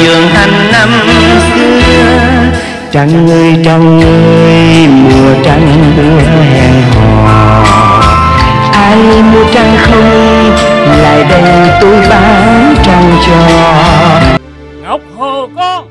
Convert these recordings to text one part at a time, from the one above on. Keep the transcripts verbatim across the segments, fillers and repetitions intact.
giường anh năm xưa. Trăng ơi trăng ơi, mùa trăng đưa hẹn hò. Ai mua trăng không, lại đây tôi bán trăng cho. Ngọc Hồ con.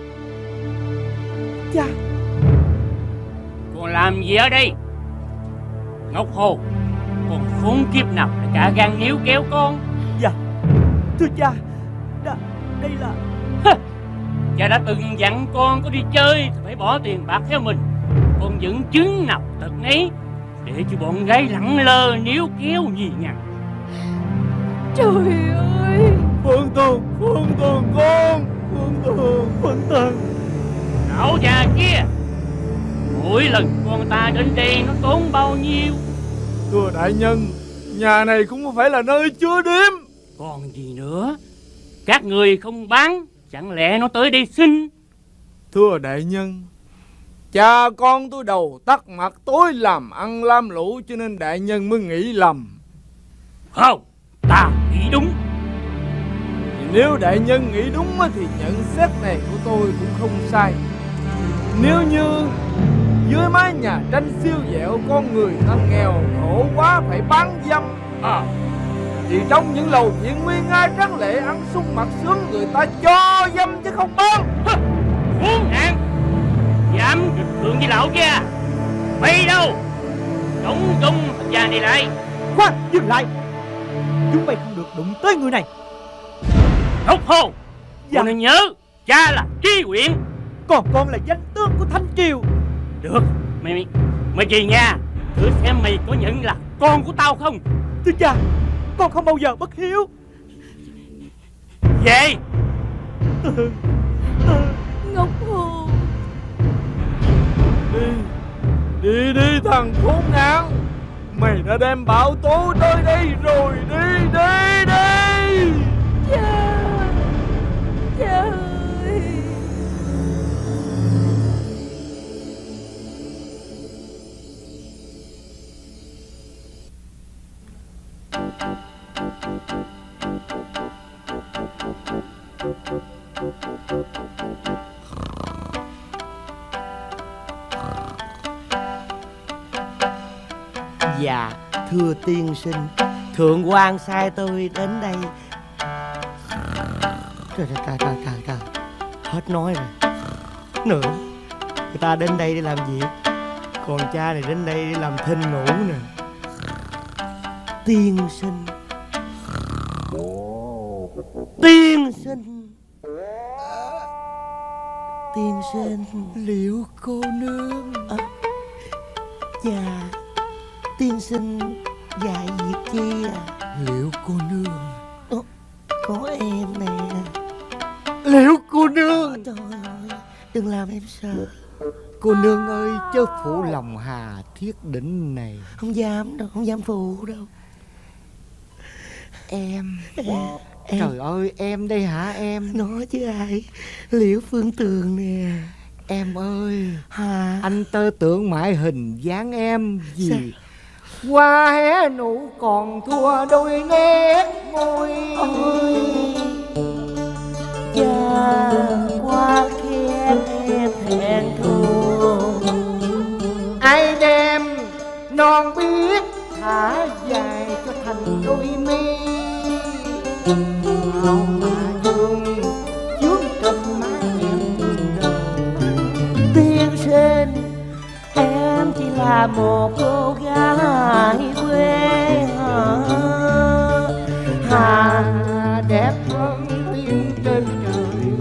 Cha. Con làm gì ở đây? Ngọc Hồ, con khốn kiếp nào lại cả gan níu kéo con? Dạ thưa cha, Đa, đây là... Cha đã từng dặn con có đi chơi thì phải bỏ tiền bạc theo mình. Con vẫn chứng nào tật nấy, để cho bọn gái lẳng lơ níu kéo nhì nhằng. Trời ơi! Phương Tường, Phương Tường con, Phương Tường, Phương Tường. Lão già kia, mỗi lần con ta đến đây nó tốn bao nhiêu? Thưa đại nhân, nhà này cũng không phải là nơi chứa điếm. Còn gì nữa? Các người không bán, chẳng lẽ nó tới đây xin? Thưa đại nhân, cha con tôi đầu tắt mặt tối làm ăn lam lũ, cho nên đại nhân mới nghĩ lầm. Không, ta nghĩ đúng. Thì nếu đại nhân nghĩ đúng thì nhận xét này của tôi cũng không sai. Nếu như dưới mái nhà tranh siêu dẹo con người ta nghèo khổ quá phải bán dâm à, thì trong những lầu viện nguy nga tráng lệ ăn sung mặc sướng người ta cho dâm chứ không bán. Khốn nạn, dám nghịch thượng với lão gia. Mày đâu? Đóng công thằng già này lại. Khoan, dừng lại. Chúng mày không được đụng tới người này. Ngọc Hồ, dạ. Con nên nhớ cha là Tri Huyện, còn con là danh tướng của Thanh Triều. Được, mày mày, mày về nhà thử xem mày có nhận là con của tao không. Thưa cha, con không bao giờ bất hiếu. Về. Ngọc Hồ. Đi, đi đi thằng khốn nạn. Mày đã đem bão tố tới đây rồi. Đi, đi, đi. Cha, cha ơi. Dạ thưa tiên sinh, thượng quan sai tôi đến đây. Trời trời trời trời trời, trời. Hết nói rồi. Nữa, người ta đến đây để làm việc, còn cha này đến đây để làm thinh ngủ nè. Tiên sinh, tiên sinh, tiên sinh. Liệu cô nương à, dạ tiên sinh dạy việc chi à? Liệu cô nương Ồ, có em nè. Liệu cô nương. Trời ơi, đừng làm em sợ. Cô nương ơi, chớ phụ lòng Hà Thiết Đỉnh này. Không dám đâu, không dám phụ đâu. Em, em Em trời ơi, em đây hả em? Nói chứ ai. Liễu Phương Tường nè. Em ơi, Hà. anh tơ tưởng mãi hình dáng em gì. Sao? Qua hé nụ còn thua đôi nét môi. Ôi cha, qua khen em thẹn thùng. Ai đem non biết thả dài cho thành đôi mi. Lòng mà thương dướng trên má em từng đời. Tiên sinh, em chỉ là một cô gái quê Hà, đẹp hơn tiên trên trời.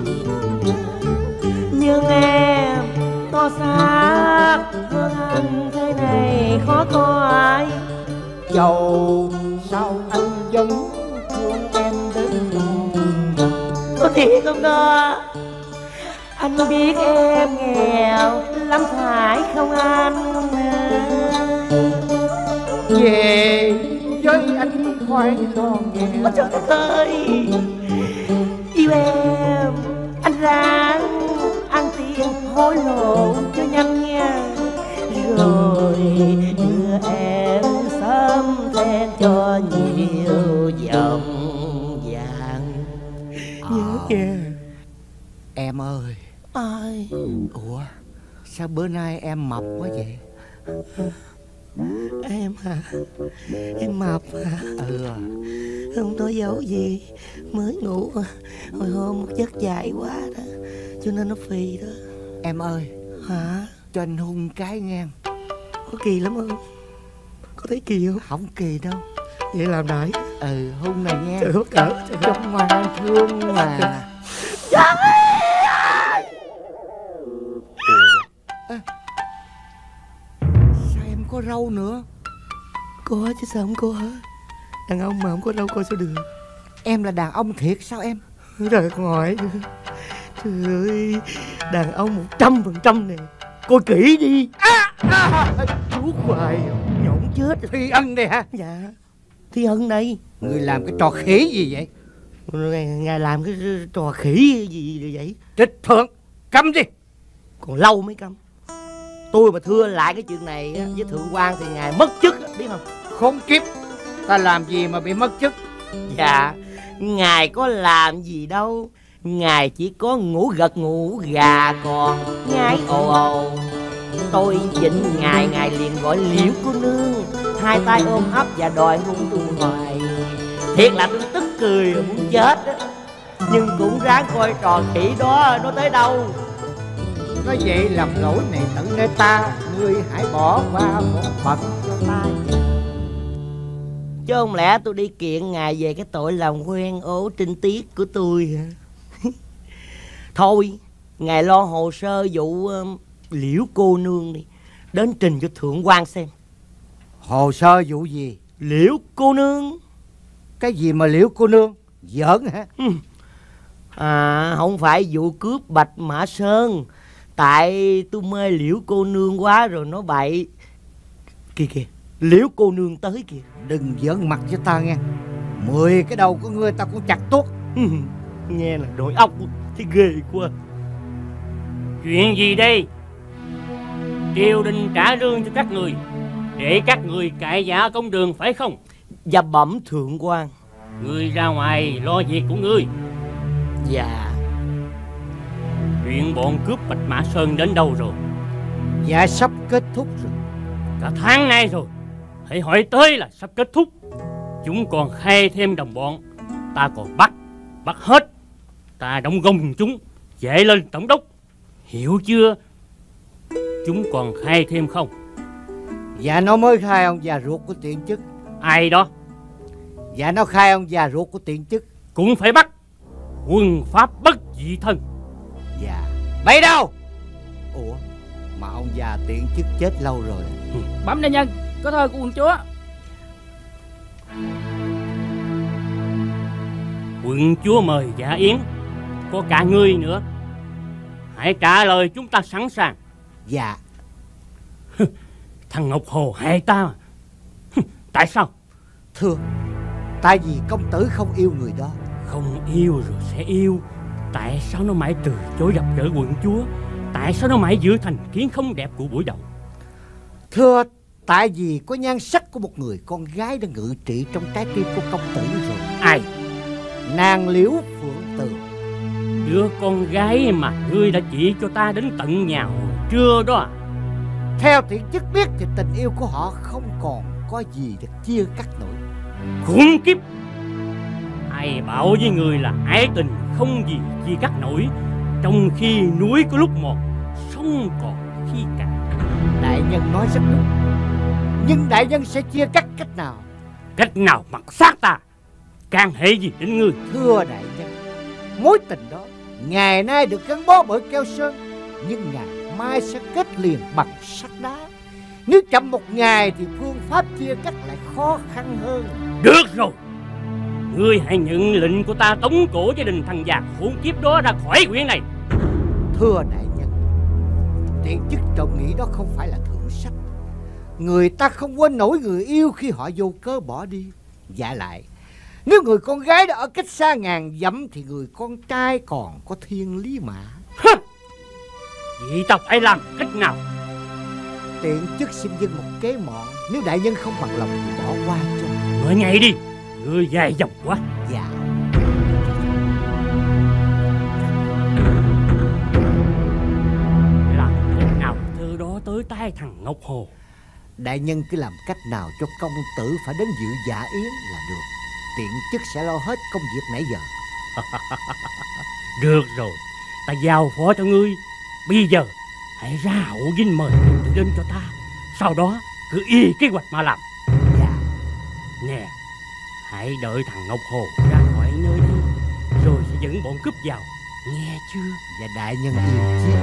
nhưng em to xác hơn anh thế này khó có ai. Dầu sao anh vẫn thương em đến đâu. Có thiệt không đó? Anh biết em nghèo lắm phải không anh? Về với anh khoai lo nghèo. Ôi trời ơi, yêu em anh ráng ăn tiền hối lộ cho nhanh nha, rồi đưa em sớm thêm cho nhiều vòng vàng. Nhớ nha. Em ơi. Ai? Ủa, sao bữa nay em mập quá vậy? Em hả? Em mập hả? Ừ. Không nói dấu gì. Mới ngủ hồi hôm một giấc dài quá đó, cho nên nó phì đó. Em ơi. Hả? Cho anh hôn cái ngang. Có kỳ lắm không? Có thấy kỳ không? Không kỳ đâu. Vậy làm đại. Ừ, hôn này nghe. Trời ơi, cỡ Trong ngoan thương mà. Trời ơi. À, sao em có râu nữa? Có chứ sao không có. Đàn ông mà không có râu coi sao được. Em là đàn ông thiệt sao em? Rồi con hỏi. Trời ơi, đàn ông một trăm phần trăm nè. Coi kỹ đi. À, à, chú hoài nhổn chết. Thi Ân đây hả? Dạ, Thi Ân đây. Người làm cái trò khỉ gì vậy? Ngài làm cái trò khỉ gì vậy? Trịch thượng, câm đi. Còn lâu mới câm. Tôi mà thưa lại cái chuyện này với thượng quan thì ngài mất chức, biết không? Khốn kiếp, ta làm gì mà bị mất chức? Dạ, ngài có làm gì đâu. Ngài chỉ có ngủ gật ngủ gà còn ngái ồ ồ. Tôi vịnh ngài, ngài liền gọi Liễu cô nương, hai tay ôm ấp và đòi hôn tôi hoài. Thiệt là tôi tức cười muốn chết á. Nhưng cũng ráng coi trò khỉ đó nó tới đâu. Nói vậy làm lỗi này tận nơi ta, ngươi hãy bỏ qua một bậc cho ta. Chứ không lẽ tôi đi kiện ngài về cái tội làm quen ố trinh tiết của tôi hả? Thôi, ngài lo hồ sơ vụ uh, Liễu cô nương đi, đến trình cho thượng quan xem. Hồ sơ vụ gì? Liễu cô nương. Cái gì mà Liễu cô nương? Giỡn hả? Ừ. À, không phải vụ cướp Bạch Mã Sơn. Tại tôi mê Liễu cô nương quá rồi nó bậy. Kìa kìa, Liễu cô nương tới kìa. Đừng giỡn mặt với ta nghe. Mười cái đầu của ngươi ta cũng chặt tuốt. Nghe là đội óc thì ghê quá. Chuyện gì đây? Triều đình trả lương cho các người để các người cại dạ công đường phải không? Dạ bẩm thượng quan. Ngươi ra ngoài lo việc của ngươi. Dạ. Chuyện bọn cướp Bạch Mã Sơn đến đâu rồi? Dạ sắp kết thúc rồi. Cả tháng nay rồi. Hãy hỏi tới là sắp kết thúc. Chúng còn khai thêm đồng bọn. Ta còn bắt Bắt hết. Ta đóng gông chúng dễ lên tổng đốc. Hiểu chưa? Chúng còn khai thêm không? Dạ nó mới khai ông già ruột của tiện chức. Ai đó? Dạ nó khai ông già ruột của tiện chức. Cũng phải bắt. Quân pháp bất dị thân. Dạ. Bay đâu? Ủa mà ông già tiện chức chết lâu rồi. Ừ. Bẩm đại nhân, có thơ của quận chúa. Quận chúa mời Dạ Yến. Có cả ngươi nữa. Hãy trả lời chúng ta sẵn sàng. Dạ. Thằng Ngọc Hồ hại ta mà. Tại sao? Thưa, tại vì công tử không yêu người đó. Không yêu rồi sẽ yêu. Tại sao nó mãi từ chối gặp gỡ quận chúa? Tại sao nó mãi giữ thành kiến không đẹp của buổi đầu? Thưa, tại vì có nhan sắc của một người con gái đã ngự trị trong trái tim của công tử rồi. Ai? Nàng Liễu Phượng Tường. Đứa con gái mà ngươi đã chỉ cho ta đến tận nhà hồi trưa đó à? Theo tiện chức biết thì tình yêu của họ không còn có gì để chia cắt nổi. Khốn kiếp! Ai bảo với người là ái tình không gì chia cắt nổi, trong khi núi có lúc một, sông còn khi cạn. Đại nhân nói rất đúng. Nhưng đại nhân sẽ chia cắt cách nào? Cách nào mặc xác ta? Can hệ gì đến ngươi? Thưa đại nhân, mối tình đó ngày nay được gắn bó bởi keo sơn, nhưng ngày mai sẽ kết liền bằng sắt đá. Nếu chậm một ngày thì phương pháp chia cắt lại khó khăn hơn. Được rồi, ngươi hãy nhận lệnh của ta tống cổ gia đình thằng già khốn kiếp đó ra khỏi huyện này. Thưa đại nhân, tiện chức trọng nghĩ đó không phải là thượng sách. Người ta không quên nổi người yêu khi họ vô cớ bỏ đi. Dạ lại, nếu người con gái đã ở cách xa ngàn dặm thì người con trai còn có thiên lý mã. Vậy ta phải làm cách nào? Tiện chức xin dân một kế mọn. Nếu đại nhân không bằng lòng thì bỏ qua cho. Nói ngay đi, ngươi dài dòng quá. Dạ. hai thằng Ngọc Hồ. Đại nhân cứ làm cách nào cho công tử phải đến dự dạ yến là được. Tiện chức sẽ lo hết công việc nãy giờ. Được rồi, ta giao phó cho ngươi. Bây giờ hãy ra hậu dinh mời tự đến cho ta. Sau đó cứ y kế hoạch mà làm. Dạ. Nè, hãy đợi thằng Ngọc Hồ ra khỏi nơi đây, rồi sẽ dẫn bọn cướp vào. Nghe chưa? Dạ đại nhân yên chí.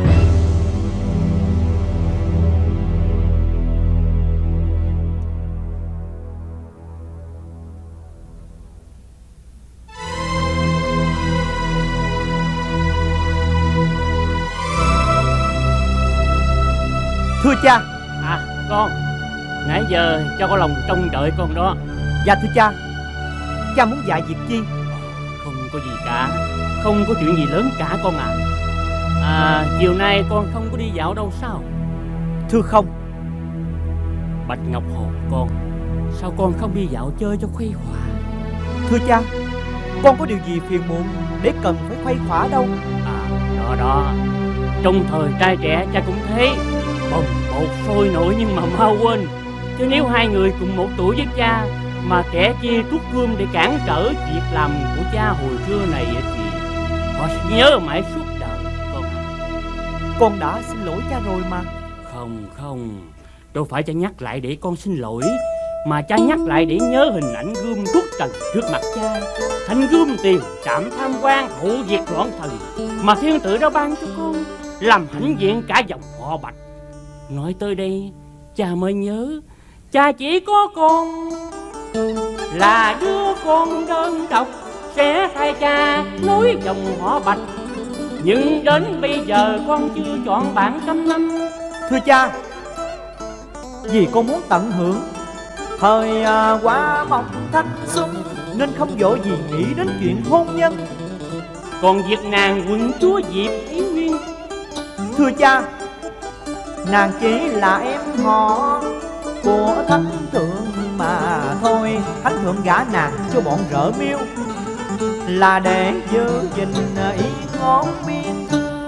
Thưa cha. À con, nãy giờ cha có lòng trông đợi con đó. Dạ thưa cha. Cha muốn dạy việc chi? Không có gì cả, không có chuyện gì lớn cả con à. À, chiều nay con không có đi dạo đâu sao? Thưa không. Bạch Ngọc Hồ con, sao con không đi dạo chơi cho khuây khỏa? Thưa cha, con có điều gì phiền muộn để cần phải khuây khỏa đâu. À đó đó, trong thời trai trẻ cha cũng thế, bồng bột sôi nổi nhưng mà mau quên. Chứ nếu hai người cùng một tuổi với cha mà kẻ kia tuốt gươm để cản trở việc làm của cha hồi trưa này thì họ sẽ nhớ mãi suốt đời con. Con đã xin lỗi cha rồi mà. Không không, đâu phải cha nhắc lại để con xin lỗi, mà cha nhắc lại để nhớ hình ảnh gươm tuốt trần trước mặt cha. Thanh gươm tiền trảm tham quan hậu diệt loạn thần mà thiên tử đã ban cho con, làm hãnh diện cả dòng họ Bạch. Nói tới đây cha mới nhớ, cha chỉ có con là đứa con đơn độc sẽ thay cha nối dòng họ Bạch. Nhưng đến bây giờ con chưa chọn bạn trăm năm. Thưa cha, vì con muốn tận hưởng thời à, quá mong thanh xuân nên không vội gì nghĩ đến chuyện hôn nhân. Còn việc nàng quận chúa Diệp Ý Nguyên? Thưa cha, nàng chỉ là em họ của thánh thượng mà thôi. Thánh thượng gả nàng cho bọn rợ miêu là để giữ gìn ý ngón miên.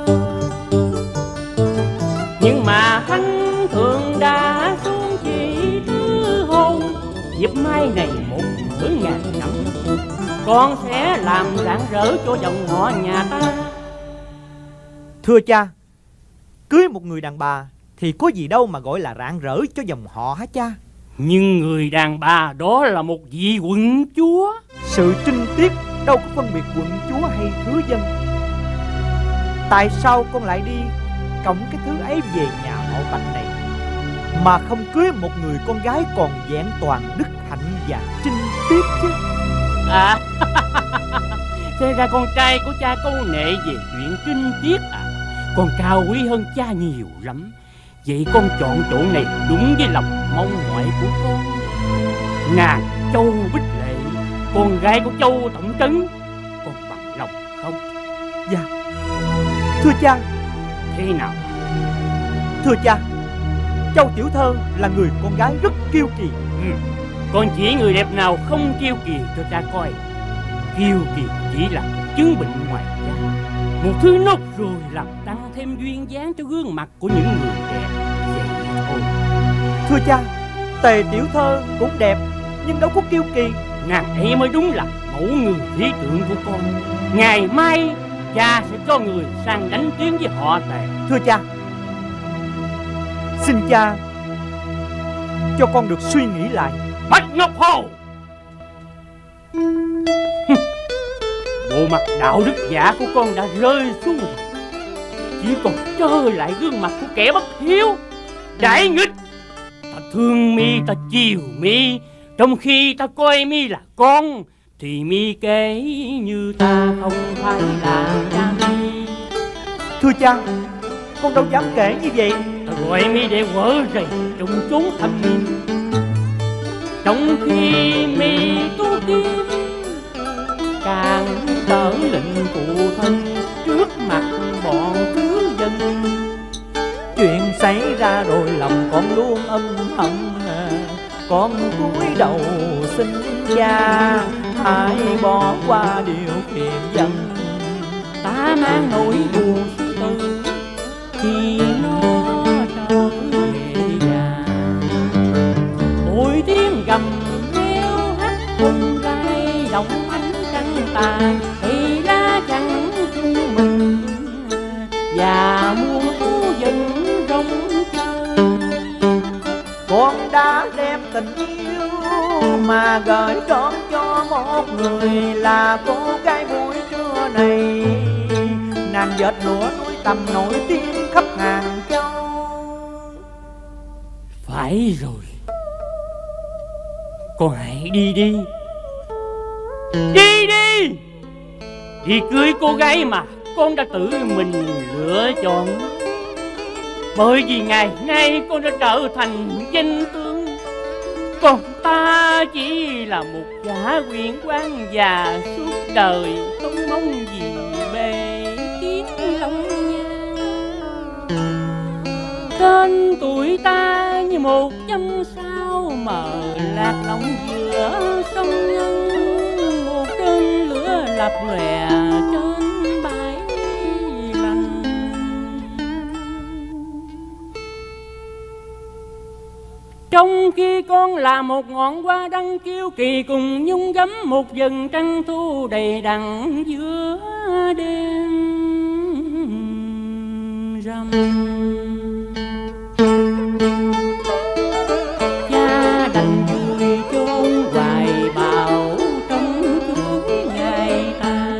Nhưng mà thánh thượng đã xuống chỉ thứ hôn, dịp mai này một bữa ngàn năm con sẽ làm rạng rỡ cho dòng họ nhà ta. Thưa cha, cưới một người đàn bà thì có gì đâu mà gọi là rạng rỡ cho dòng họ hả cha? Nhưng người đàn bà đó là một vị quận chúa. Sự trinh tiết đâu có phân biệt quận chúa hay thứ dân. Tại sao con lại đi cõng cái thứ ấy về nhà họ Bạch này mà không cưới một người con gái còn vẹn toàn đức hạnh và trinh tiết chứ? À thế ra con trai của cha câu nệ về chuyện trinh tiết à? Con cao quý hơn cha nhiều lắm. Vậy con chọn chỗ này đúng với lòng mong mỏi của con. Nàng Châu Bích Lệ, con gái của Châu Tổng Trấn, con bằng lòng không? Dạ. Thưa cha. Thế nào? Thưa cha, Châu Tiểu Thơ là người con gái rất kiêu kỳ. Ừ. Con chỉ người đẹp nào không kiêu kỳ cho cha coi. Kiêu kỳ chỉ là chứng bệnh ngoài da, một thứ nốt rồi làm tăng thêm duyên dáng cho gương mặt của những người đẹp. Vậy thôi. Thưa cha, Tề Tiểu Thơ cũng đẹp nhưng đâu có kiêu kỳ. Nàng ấy mới đúng là mẫu người lý tưởng của con. Ngày mai cha sẽ cho người sang đánh tiếng với họ Tề. Thưa cha, xin cha cho con được suy nghĩ lại. Bạch Ngọc Hồ, bộ mặt đạo đức giả của con đã rơi xuống rồi, chỉ còn trơ lại gương mặt của kẻ bất hiếu, đại nghịch. Ta thương mi, ta chiều mi, trong khi ta coi mi là con thì mi kể như ta không phải là cha mi. Thưa cha, con đâu dám kể như vậy. Ta gọi mi để quở rầy trong chốn thâm miên, trong khi mi tu tiên càng trở lệnh phụ thân trước mặt bọn thứ dân. Chuyện xảy ra rồi lòng con luôn âm thầm, con cúi đầu xin cha hãy bỏ qua điều phiền dân. Ta mang nỗi buồn suy tư khi nó trời ta thì lá chẳng chung mình và muôn thú vẫn rong chơi. Con đã đem tình yêu mà gửi trọn cho một người là cô gái buổi trưa này. Nàng dệt lụa núi tầm nổi tiếng khắp Hàng Châu. Phải rồi, con hãy đi đi. Đi đi, đi cưới cô gái mà con đã tự mình lựa chọn. Bởi vì ngày nay con đã trở thành danh tướng, còn ta chỉ là một gã quyền quan già suốt đời không mong gì bề kiến long nhan. Tên tuổi ta như một chấm sao mờ lạc lõng giữa sông Nhân, một cơn lửa lập lòe trên bãi lành. Trong khi con là một ngọn hoa đăng kiêu kỳ cùng nhung gấm một vầng trăng thu đầy đặn giữa đêm rằm. Cha đành vui chôn hoài bào trong chuỗi ngày ta.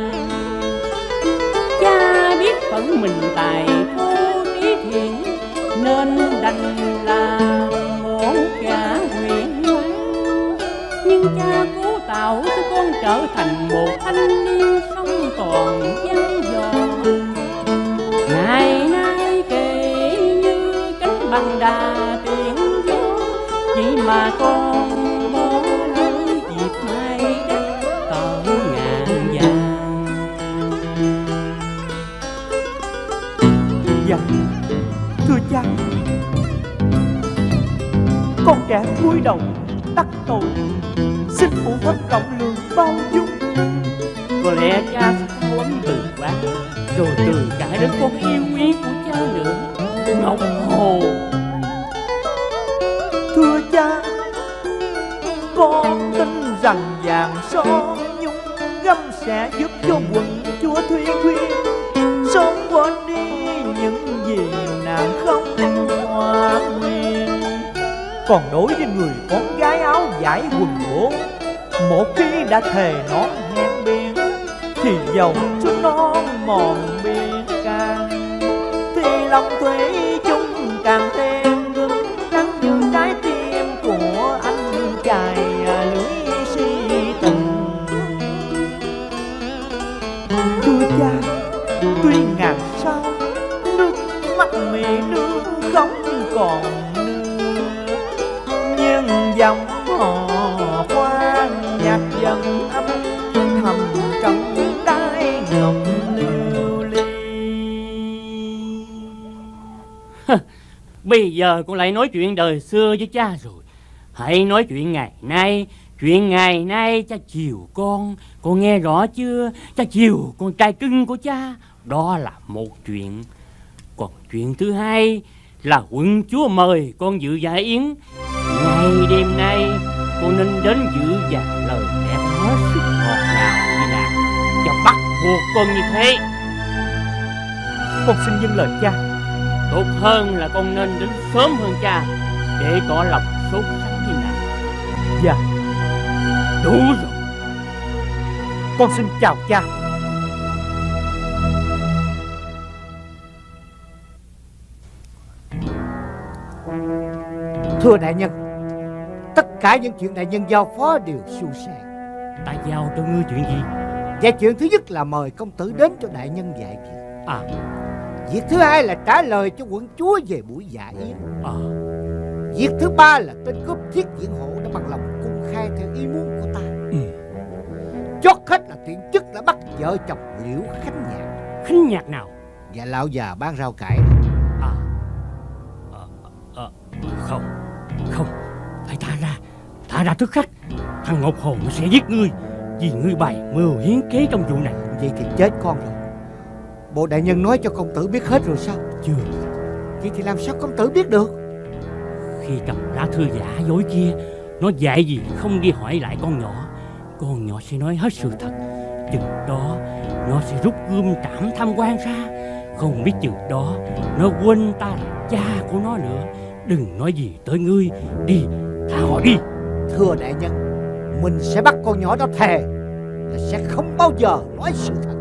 Cha biết phận mình tài thô trí thiện nên đành là một gã quyền quan. Nhưng cha cố tạo cho con trở thành một thanh niên song toàn văn dò. Ngày nay kể như cánh bằng đà tiền gió, vậy mà con bỏ lỡ dịp mai đất cỡ ngàn vàng. Dạ, thưa cha, con trẻ cúi đầu đắc tội, xin phụ thân rộng lượng bao dung. Có lẽ cha sẽ không lắm từ quá, rồi từ cả đến con yêu quý của cha nữa, Ngọc Hồ. Thưa cha, con tin rằng vàng son nhung gấm sẽ giúp cho quận chúa Thúy Thuyên sớm quên đi những gì nàng không hòa nguyên. Còn đối với người con gái áo vải quần gỗ, một khi đã thề nón hẹn biển thì dầu cho non mòn biển càng, thì lòng thủy chung càng thêm cứng rắn như trái tim của anh chài lưỡi si tình. Thưa cha, tuy ngàn sao nước mắt mì nước không còn nữa, nhưng dòng hò khoan nhạc dần âm thầm trong đáy ngọc lưu ly. Bây giờ con lại nói chuyện đời xưa với cha rồi. Hãy nói chuyện ngày nay. Chuyện ngày nay cha chiều con, con nghe rõ chưa? Cha chiều con trai cưng của cha, đó là một chuyện. Còn chuyện thứ hai là quận chúa mời con dự dạ yến. Ngày đêm nay con nên đến dự và lời đẹp hết sức ngọt ngào như nàng, và bắt buộc con như thế. Con xin vâng lời cha. Tốt hơn là con nên đến sớm hơn cha, để tỏ lòng sốt sắng với nàng. Dạ. Đủ rồi. Con xin chào cha. Thưa đại nhân, tất cả những chuyện đại nhân giao phó đều suôn sẻ. Ta giao cho ngươi chuyện gì? Và chuyện thứ nhất là mời công tử đến cho đại nhân dạy việc. À. Việc thứ hai là trả lời cho quận chúa về buổi dạ yến. À. Việc thứ ba là tên cướp Thiết Diện Hộ đã bằng lòng cung khai theo ý muốn của ta. Ừ. Chót hết là chuyện chức là bắt vợ chồng Liễu Khánh Nhạc. Khánh Nhạc nào? Và lão già bán rau cải. À. À, à, không, không, phải thả ra, thả ra tức khắc. Thằng Ngọc Hồn nó sẽ giết ngươi, vì ngươi bày mưu hiến kế trong vụ này. Vậy thì chết con rồi. Bộ đại nhân nói cho công tử biết hết rồi sao? Chưa. Vậy thì làm sao công tử biết được? Khi cầm lá thư giả dối kia, nó dạy gì không đi hỏi lại con nhỏ, con nhỏ sẽ nói hết sự thật. chừng đó nó sẽ rút gươm trảm tham quan ra. Không biết chừng đó nó quên ta là cha của nó nữa. Đừng nói gì tới ngươi. Đi, tha họ đi. Thưa đại nhân, mình sẽ bắt con nhỏ đó thề là sẽ không bao giờ nói sự thật.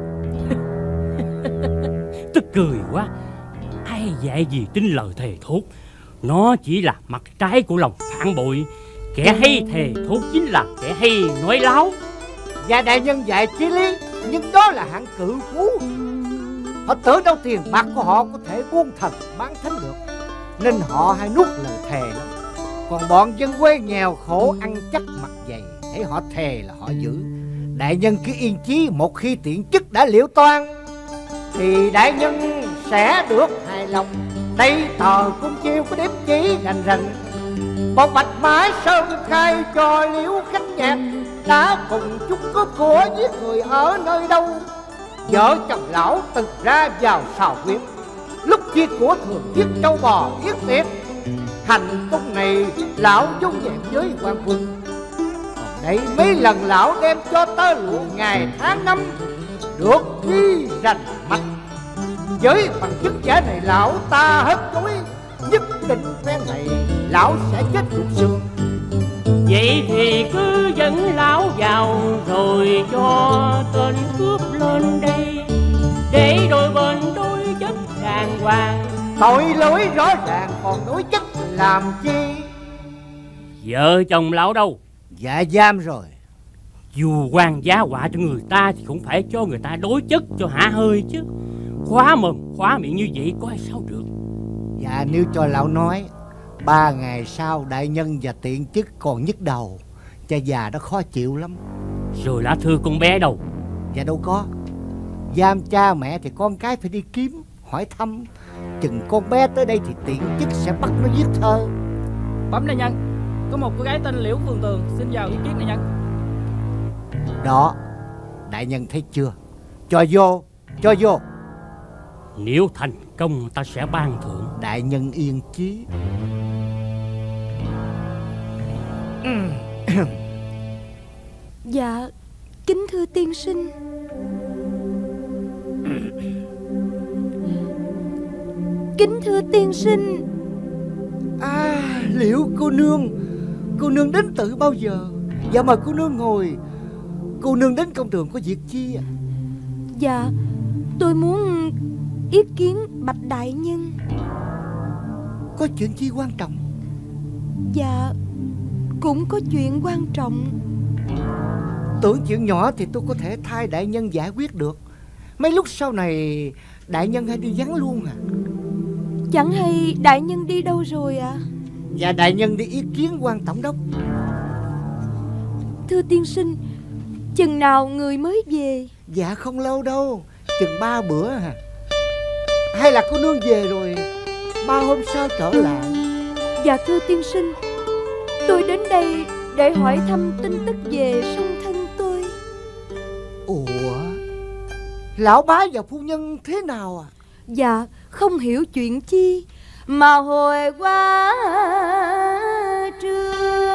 Tức cười quá. Ai dạy gì tin lời thề thốt. Nó chỉ là mặt trái của lòng phản bội. Kẻ hay thề thốt chính là kẻ hay nói láo. Và đại nhân dạy chí lý, nhưng đó là hạng cự phú. Họ tưởng đâu tiền bạc của họ có thể buôn thần bán thánh được, nên họ hay nuốt lời thề lắm. Còn bọn dân quê nghèo khổ ăn chắc mặc dày, thấy họ thề là họ giữ. Đại nhân cứ yên chí, một khi tiện chức đã liễu toan thì đại nhân sẽ được hài lòng. Đây tờ cung chiêu có đếm chỉ rành rành. Một bạch mã sơn khai cho liễu khách nhạc đã cùng chúng cướp của giết người ở nơi đâu. Vợ chồng lão từng ra vào xào huyệt, lúc chia của thường giết trâu bò yết tiệc. Hành tung này lão dung dẹp với quan quân. Còn đây mấy lần lão đem cho tơ lụa ngày tháng năm được ghi rành mạch. Với bằng chức giả này lão ta hết chối, nhất định phen này lão sẽ chết ruột xương. Vậy thì cứ dẫn lão vào rồi cho tên cướp lên đây, để đôi bên đối chất đàng hoàng. Tội lỗi rõ ràng còn đối chất làm chi? Vợ chồng lão đâu? Dạ giam rồi. Dù quan giá họa cho người ta thì cũng phải cho người ta đối chất cho hả hơi chứ. Khóa mồm khóa miệng như vậy có ai sao được. Dạ nếu cho lão nói, ba ngày sau đại nhân và tiện chức còn nhức đầu, cha già đó khó chịu lắm. Rồi lá thư con bé đâu? Dạ đâu có. Giam cha mẹ thì con cái phải đi kiếm, hỏi thăm. Chừng con bé tới đây thì tiện chức sẽ bắt nó viết thơ. Bẩm đại nhân, có một cô gái tên Liễu Phương Tường xin vào ý kiến đại nhân. Đó, đại nhân thấy chưa? Cho vô, cho vô. Nếu thành công ta sẽ ban thưởng. Đại nhân yên chí. Dạ, kính thưa tiên sinh. Kính thưa tiên sinh. À, Liễu cô nương, cô nương đến từ bao giờ? Dạ mời cô nương ngồi. Cô nương đến công đường có việc chi à? Dạ, tôi muốn ý kiến bạch đại nhân. Có chuyện chi quan trọng? Dạ, cũng có chuyện quan trọng. Tưởng chuyện nhỏ thì tôi có thể thay đại nhân giải quyết được. Mấy lúc sau này đại nhân hay đi vắng luôn à? Chẳng hay đại nhân đi đâu rồi ạ? À? Dạ đại nhân đi ý kiến quan tổng đốc. Thưa tiên sinh, chừng nào người mới về? Dạ không lâu đâu, chừng ba bữa à. Hay là cô nương về rồi ba hôm sau trở lại? Dạ thưa tiên sinh, tôi đến đây để hỏi thăm tin tức về song thân tôi. Ủa, lão bá và phu nhân thế nào à? Dạ không hiểu chuyện chi mà hồi qua trưa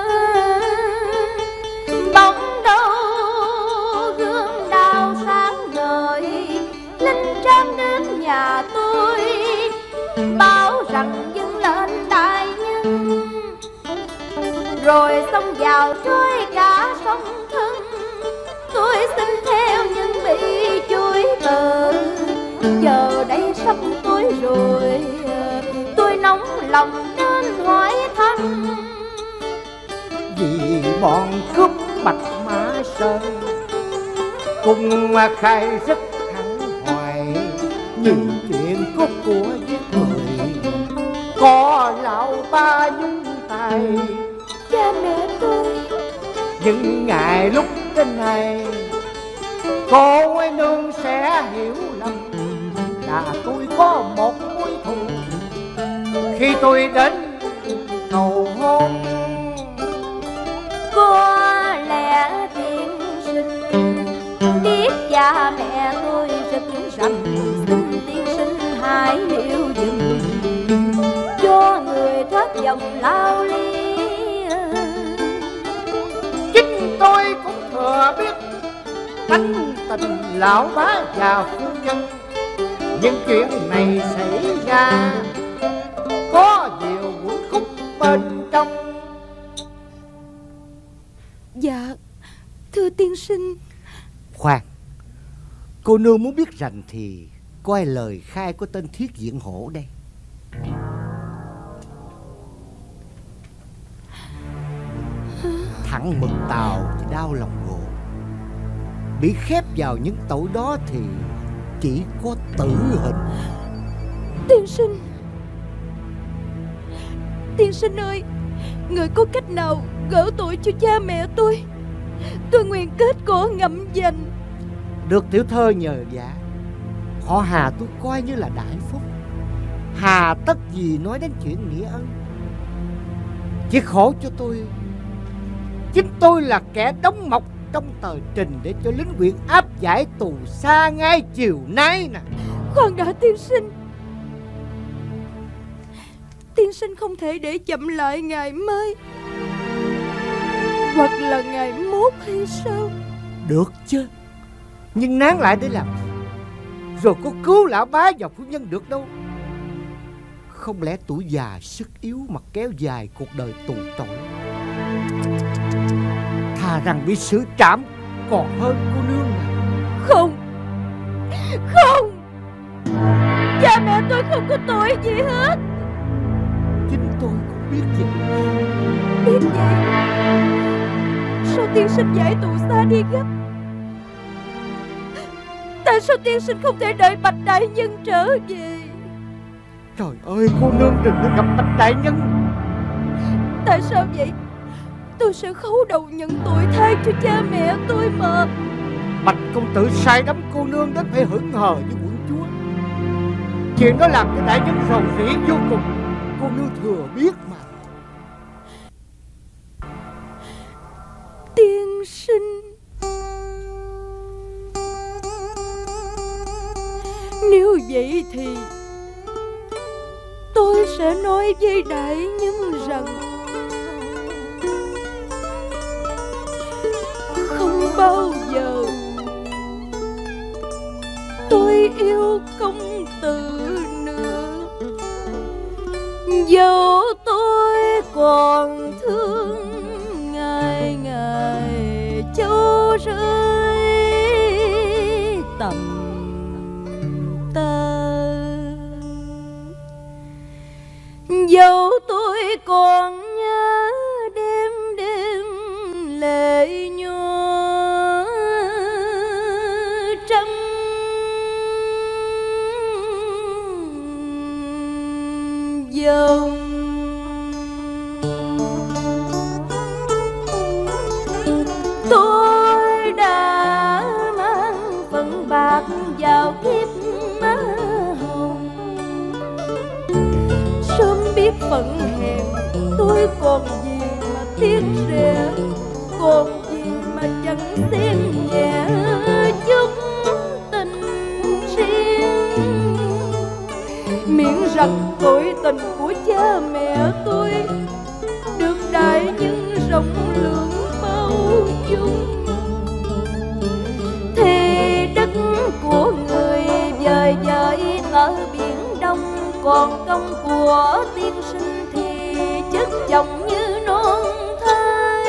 bóng đâu gương đào sáng ngời linh trang đến nhà tôi báo rằng dâng lên đại nhân, rồi xông vào trôi cả sông thân. Tôi xin theo nhưng bị chuối từ, giờ đây sắp tối rồi tôi nóng lòng nên hỏi thăm. Vì bọn cướp Bạch Mã Sơn cùng khai rất hẳn hoài, nhiều chuyện có của giết người, có lão ba nhúng tay. Cha mẹ tôi Nhưng ngày lúc đến này cô ấy nương sẽ hiểu lầm là tôi có một mối thù khi tôi đến cầu hôn. có lẽ tiên sinh biết cha mẹ tôi rất rành, xin tiên sinh hãy liệu dừng cho người thoát dòng lao ly. Chính tôi cũng thừa biết tánh tình lão bá và phu nhân. Những chuyện này xảy ra có nhiều quẩn khúc bên trong. Dạ thưa tiên sinh. Khoan, cô nương muốn biết rành thì coi lời khai của tên Thiết Diện Hổ đây. Thẳng mực tàu thì đau lòng gỗ, bị khép vào những tội đó thì chỉ có tử hình. Tiên sinh, tiên sinh ơi, người có cách nào gỡ tội cho cha mẹ tôi? Tôi nguyện kết cổ ngậm dành. Được tiểu thơ nhờ vả, họ Hà tôi coi như là đại phúc, hà tất gì nói đến chuyện nghĩa ân. Chỉ khổ cho tôi, chính tôi là kẻ đóng mộc trong tờ trình để cho lính huyện áp giải tù xa ngay chiều nay nè. Khoan đã tiên sinh, tiên sinh không thể để chậm lại ngày mai hoặc là ngày mốt hay sao? Được chứ, nhưng nán lại để làm gì? Rồi có cứu lão bá và phu nhân được đâu. Không lẽ tuổi già sức yếu mà kéo dài cuộc đời tù tội? Thà rằng bị xử trảm còn hơn cô nương này. Không, không, cha mẹ tôi không có tội gì hết. Chính tôi cũng biết vậy. Biết vậy sao tiên sinh giải tù xa đi gấp? Tại sao tiên sinh không thể đợi Bạch đại nhân trở về? Trời ơi, cô nương đừng có gặp Bạch đại nhân. Tại sao vậy? Tôi sẽ khấu đầu nhận tội thay cho cha mẹ tôi mà. Bạch công tử sai đắm cô nương đến phải hững hờ với quận chúa. Chuyện đó làm cho đại nhân rầu rĩ vô cùng, cô nương thừa biết mà. Tiên sinh, nếu vậy thì tôi sẽ nói với đại nhân rằng không bao giờ tôi yêu công tử nữa. Dẫu tôi còn thương ngày ngày châu rơi tầm tơ, dẫu tôi còn nhớ đêm đêm lệ nhòa trăm dòng. Tôi đã mang phận bạc vào kiếp má hồng, sớm biết phận hèn tôi còn gì mà tiếc rẻ, còn gì mà chẳng xen nhẹ chút tình riêng. Miễn rằng tội tình của cha mẹ tôi được đại nhân rộng lượng bao dung, thì đất của người dời dời ở biển Đông, còn công của tiên sinh thì chất chồng như non thái.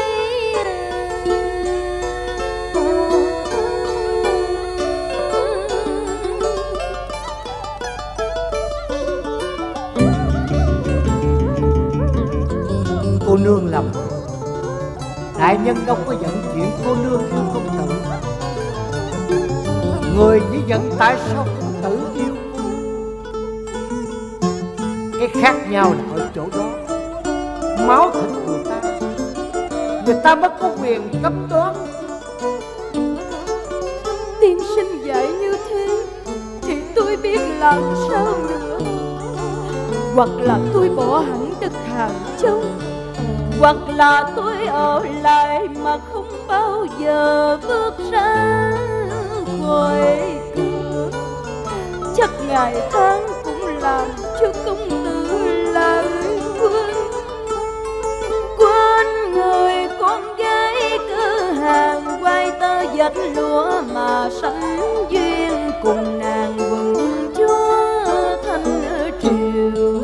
Cô nương lầm, đại nhân đâu có giận chuyện cô nương yêu công tử. Người chỉ giận tại sao công tử yêu cô. Cái khác nhau là ở chỗ đó, máu thịt người ta, người ta mới có quyền cấm đoán. Tiên sinh dạy như thế thì tôi biết làm sao nữa. Hoặc là tôi bỏ hẳn đất Hàng Châu, hoặc là tôi ở lại mà không bao giờ bước ra khỏi cửa. Chắc ngày tháng cũng làm cho công tử lãng quên, quên người con gái cửa hàng quay tới vết lúa mà sánh duyên cùng nàng vững chúa thanh triều.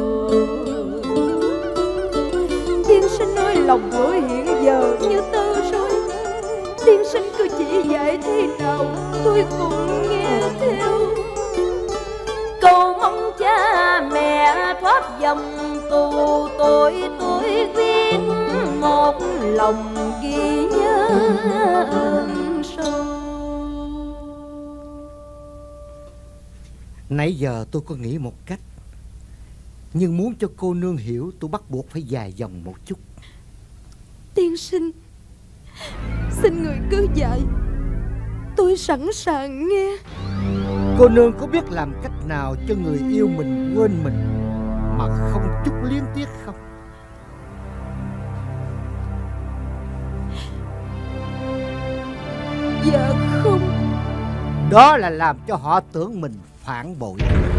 Tiên sinh ơi, lòng tôi hiện giờ như tơ rối, tiên sinh cứ chỉ dạy thế nào tôi cũng nghe theo. Cầu mong cha mẹ thoát dòng tù, tôi tôi viết một lòng ghi nhớ ơn sâu. Nãy giờ tôi có nghĩ một cách, nhưng muốn cho cô nương hiểu tôi bắt buộc phải dài dòng một chút. Tiên sinh, xin người cứ dạy, tôi sẵn sàng nghe. Cô nương có biết làm cách nào cho người yêu mình quên mình mà không chút luyến tiếc không? Dạ không. Đó là làm cho họ tưởng mình phản bội.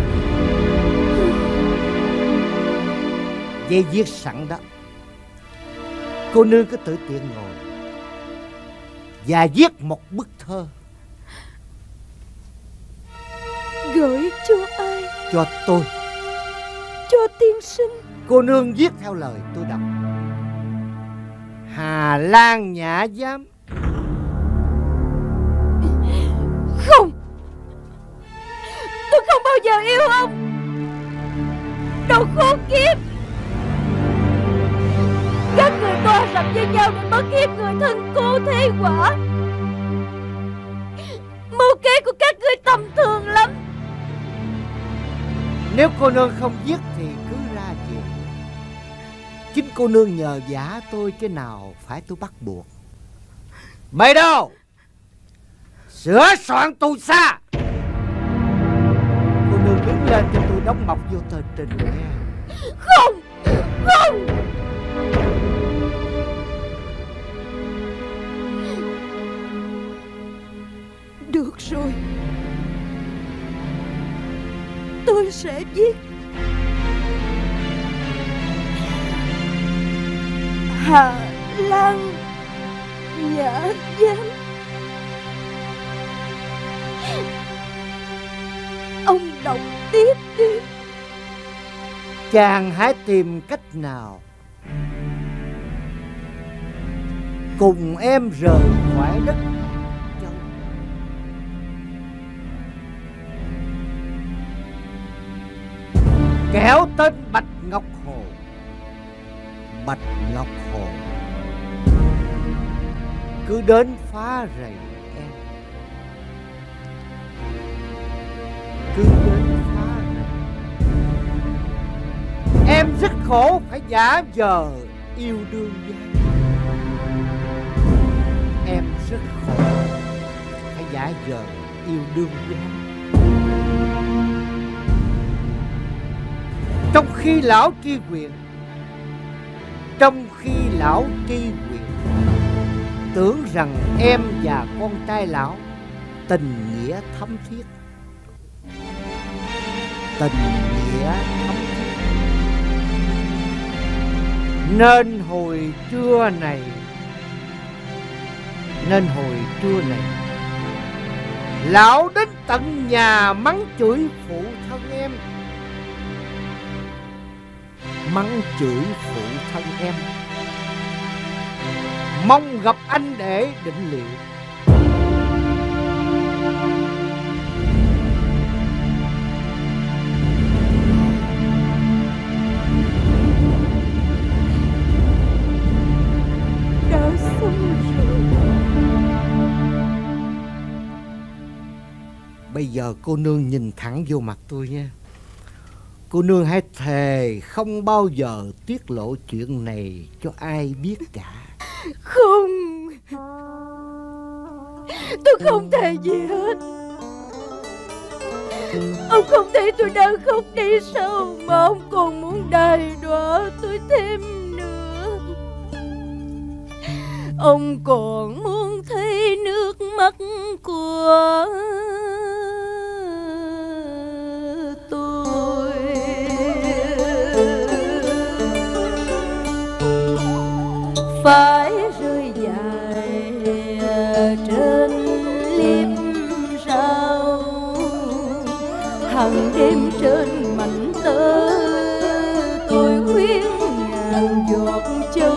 Dây viết sẵn đó, cô nương cứ tự tiện ngồi và viết một bức thơ. Gửi cho ai? Cho tôi. Cho tiên sinh. Cô nương viết theo lời tôi đọc. Hà Lan Nhã Giám. Không, tôi không bao giờ yêu ông. Đồ khốn kiếp. Các người toa rập với nhau để bức hiếp người thân cô thế quả. Mưu kế của các ngươi tầm thường lắm. Nếu cô nương không viết thì cứ ra về. Chính cô nương nhờ vả tôi chứ nào phải tôi bắt buộc. Mày đâu? Sửa soạn tù xa. Cô nương đứng lên cho tôi đóng mọc vô tờ trình nghe. Không, không. Được rồi, tôi sẽ viết. Hà Lan Nhã Giám. Ông đọc tiếp đi. Chàng hãy tìm cách nào cùng em rời khỏi đất Châu. Kéo tên Bạch Ngọc Hồ. Bạch Ngọc Hồ cứ đến phá rầy em. Cứ đến phá rầy. Em rất khổ phải giả vờ yêu đương gian. Em rất khổ phải giả vờ yêu đương gian. Trong khi lão tri quyền, trong khi lão tri quyền tưởng rằng em và con trai lão tình nghĩa thấm thiết. Tình nghĩa thấm thiết. Nên hồi trưa này Nên hồi trưa này lão đến tận nhà mắng chửi phụ thân em. Mắng chửi phụ thân em. Mong gặp anh để định liệu. Đã xong rồi. Bây giờ cô nương nhìn thẳng vô mặt tôi nha. Cô nương hãy thề không bao giờ tiết lộ chuyện này cho ai biết cả. Không, tôi không thề gì hết. Ông không thấy tôi đang khóc đi sao mà ông còn muốn đày đọa tôi thêm nữa. Ông còn muốn thấy nước mắt của tôi phải rơi dài trên hàng đêm trên mảnh tơ, tôi khuyên ngàn giọt châu.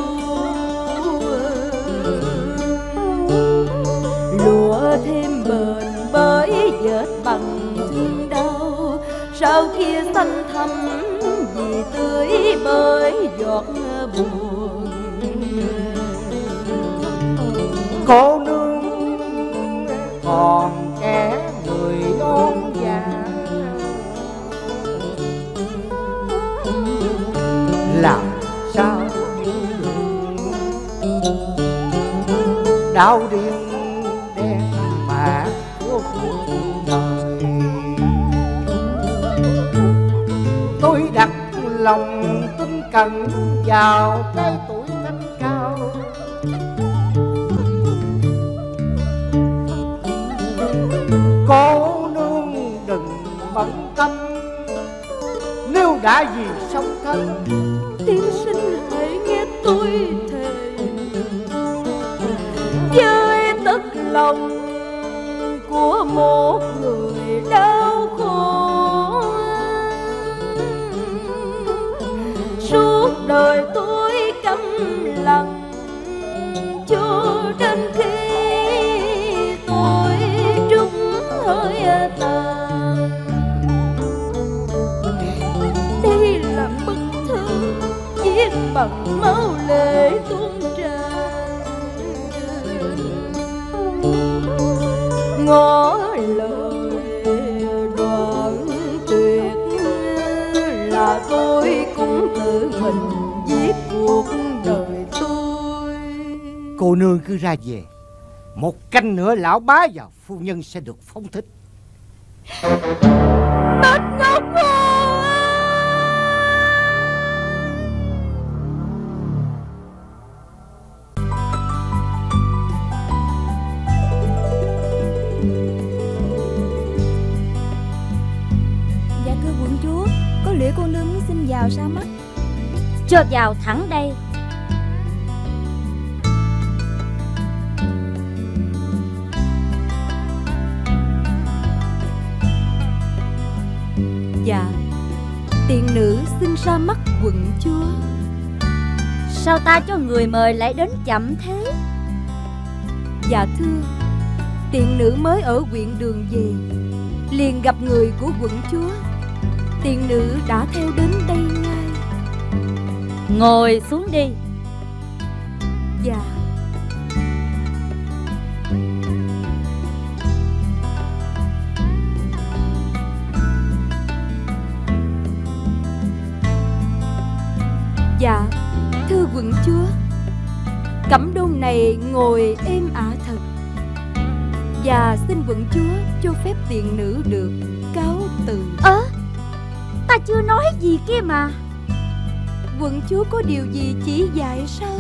Lụa thêm bền bởi vết bằng thương đau, sao kia xanh thẳm vì tươi bởi giọt buồn. Cô nương còn trẻ người non già, làm sao đau điên đen mà của cuộc đời. Tôi đặt lòng tin cẩn vào cái tuổi thanh cao, cô nương đừng bận tâm, nếu đã vì song thân tiên sinh hãy nghe tôi thề với tất lòng của một người đau khổ. Suốt đời tôi câm lặng cho đến khi tôi trút hơi tàn. Đây là bức thư viết bằng máu lệ tuôn tràn, ngỏ lời đoạn tuyệt là tôi cũng tự mình viết cuộc đời tôi. Cô nương cứ ra về, một canh nữa lão bá và phu nhân sẽ được phong thích. Bạch Ngọc Hồ Dạ thưa quận chúa, có lẽ cô nương muốn xin vào Sa Mắt. Cho vào thẳng đây. Dạ, tiện nữ xin ra mắt quận chúa. Sao ta cho người mời lại đến chậm thế? Dạ thưa, tiện nữ mới ở huyện Đường về, liền gặp người của quận chúa. Tiện nữ đã theo đến đây ngay. Ngồi xuống đi. Dạ. Dạ, thưa quận chúa, cẩm đôn này ngồi êm ả thật. Và xin quận chúa cho phép tiện nữ được cáo từ. Ơ, à, ta chưa nói gì kia mà. Quận chúa có điều gì chỉ dạy sao?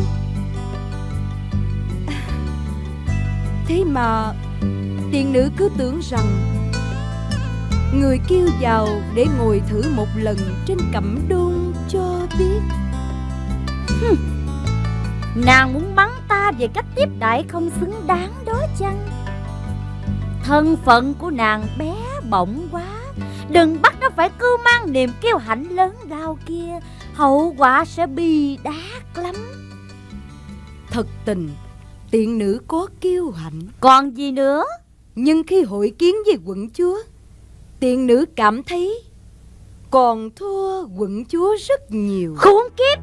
Thế mà tiện nữ cứ tưởng rằng người kêu vào để ngồi thử một lần trên cẩm đôn cho biết. Hừm, nàng muốn mắng ta về cách tiếp đãi không xứng đáng đó chăng? Thân phận của nàng bé bỏng quá, đừng bắt nó phải cưu mang niềm kiêu hãnh lớn lao kia, hậu quả sẽ bi đát lắm. Thật tình tiện nữ có kiêu hãnh. Còn gì nữa? Nhưng khi hội kiến với quận chúa, tiện nữ cảm thấy còn thua quận chúa rất nhiều. Khốn kiếp!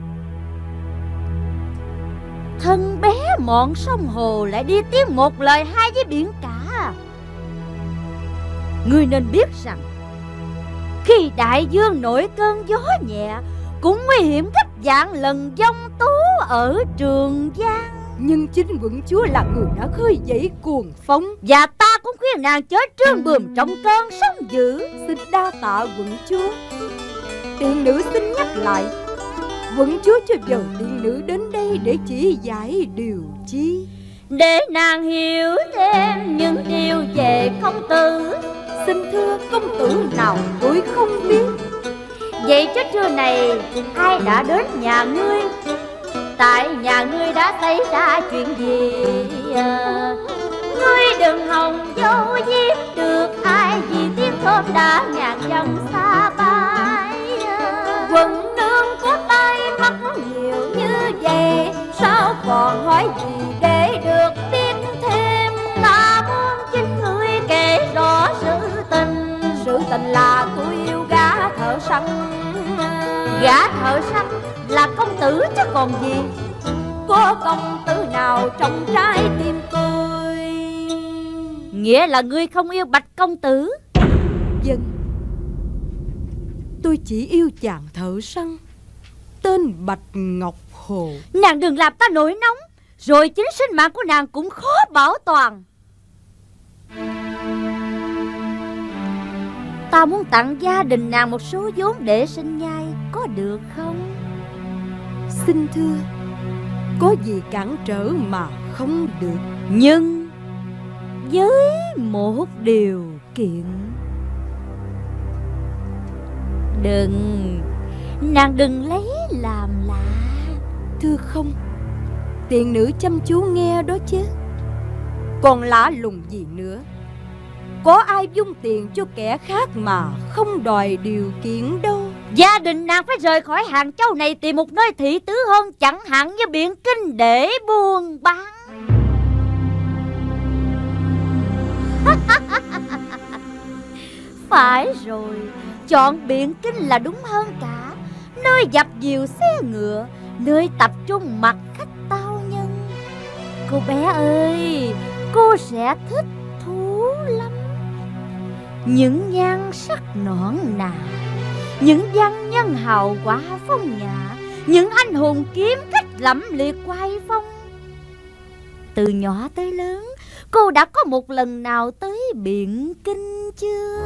Thân bé mọn sông hồ lại đi tiếng một lời hai với biển cả. Ngươi nên biết rằng khi đại dương nổi cơn gió nhẹ cũng nguy hiểm gấp vạn lần giông tố ở Trường Giang. Nhưng chính quận chúa là người đã khơi dậy cuồng phong, và ta cũng khuyên nàng chớ trương bườm trong cơn sóng dữ. Xin đa tạ quận chúa. Tiện nữ xin nhắc lại, quận chúa cho giờ tiện nữ đến đây để chỉ dạy điều chi? Để nàng hiểu thêm những điều về công tử. Xin thưa công tử nào tôi không biết. Vậy chứ trưa này ai đã đến nhà ngươi? Tại nhà ngươi đã xảy ra chuyện gì? À, ngươi đừng hòng dấu giếm được ai vì tiếng thơm đã ngàn dặm xa bay. Quận nương có tay mắt nhiều như vậy, sao còn hỏi gì để được biết thêm? Ta muốn chính ngươi kể rõ sự tình. Sự tình là tôi yêu gã thợ săn. Gã thợ săn là công tử chứ còn gì. Có công tử nào trong trái tim tôi? Nghĩa là ngươi không yêu Bạch công tử? Vâng, tôi chỉ yêu chàng thợ săn tên Bạch Ngọc Hồ. Nàng đừng làm ta nổi nóng, rồi chính sinh mạng của nàng cũng khó bảo toàn. Ta muốn tặng gia đình nàng một số vốn để sinh nhai, có được không? Xin thưa, có gì cản trở mà không được? Nhưng với một điều kiện. Đừng, nàng đừng lấy làm lạ. Thưa không, tiện nữ chăm chú nghe đó chứ. Còn lạ lùng gì nữa? Có ai dung tiền cho kẻ khác mà không đòi điều kiện đâu. Gia đình nàng phải rời khỏi Hàng Châu này, tìm một nơi thị tứ hơn, chẳng hạn như Biện Kinh để buôn bán. Phải rồi, chọn Biện Kinh là đúng hơn cả. Nơi dập dìu xe ngựa, nơi tập trung mặt khách tao nhân. Cô bé ơi, cô sẽ thích thú lắm. Những nhan sắc nõn nà, những văn nhân hào quả phong nhã, những anh hùng kiếm cách lẫm liệt quay phong. Từ nhỏ tới lớn, cô đã có một lần nào tới Biện Kinh chưa?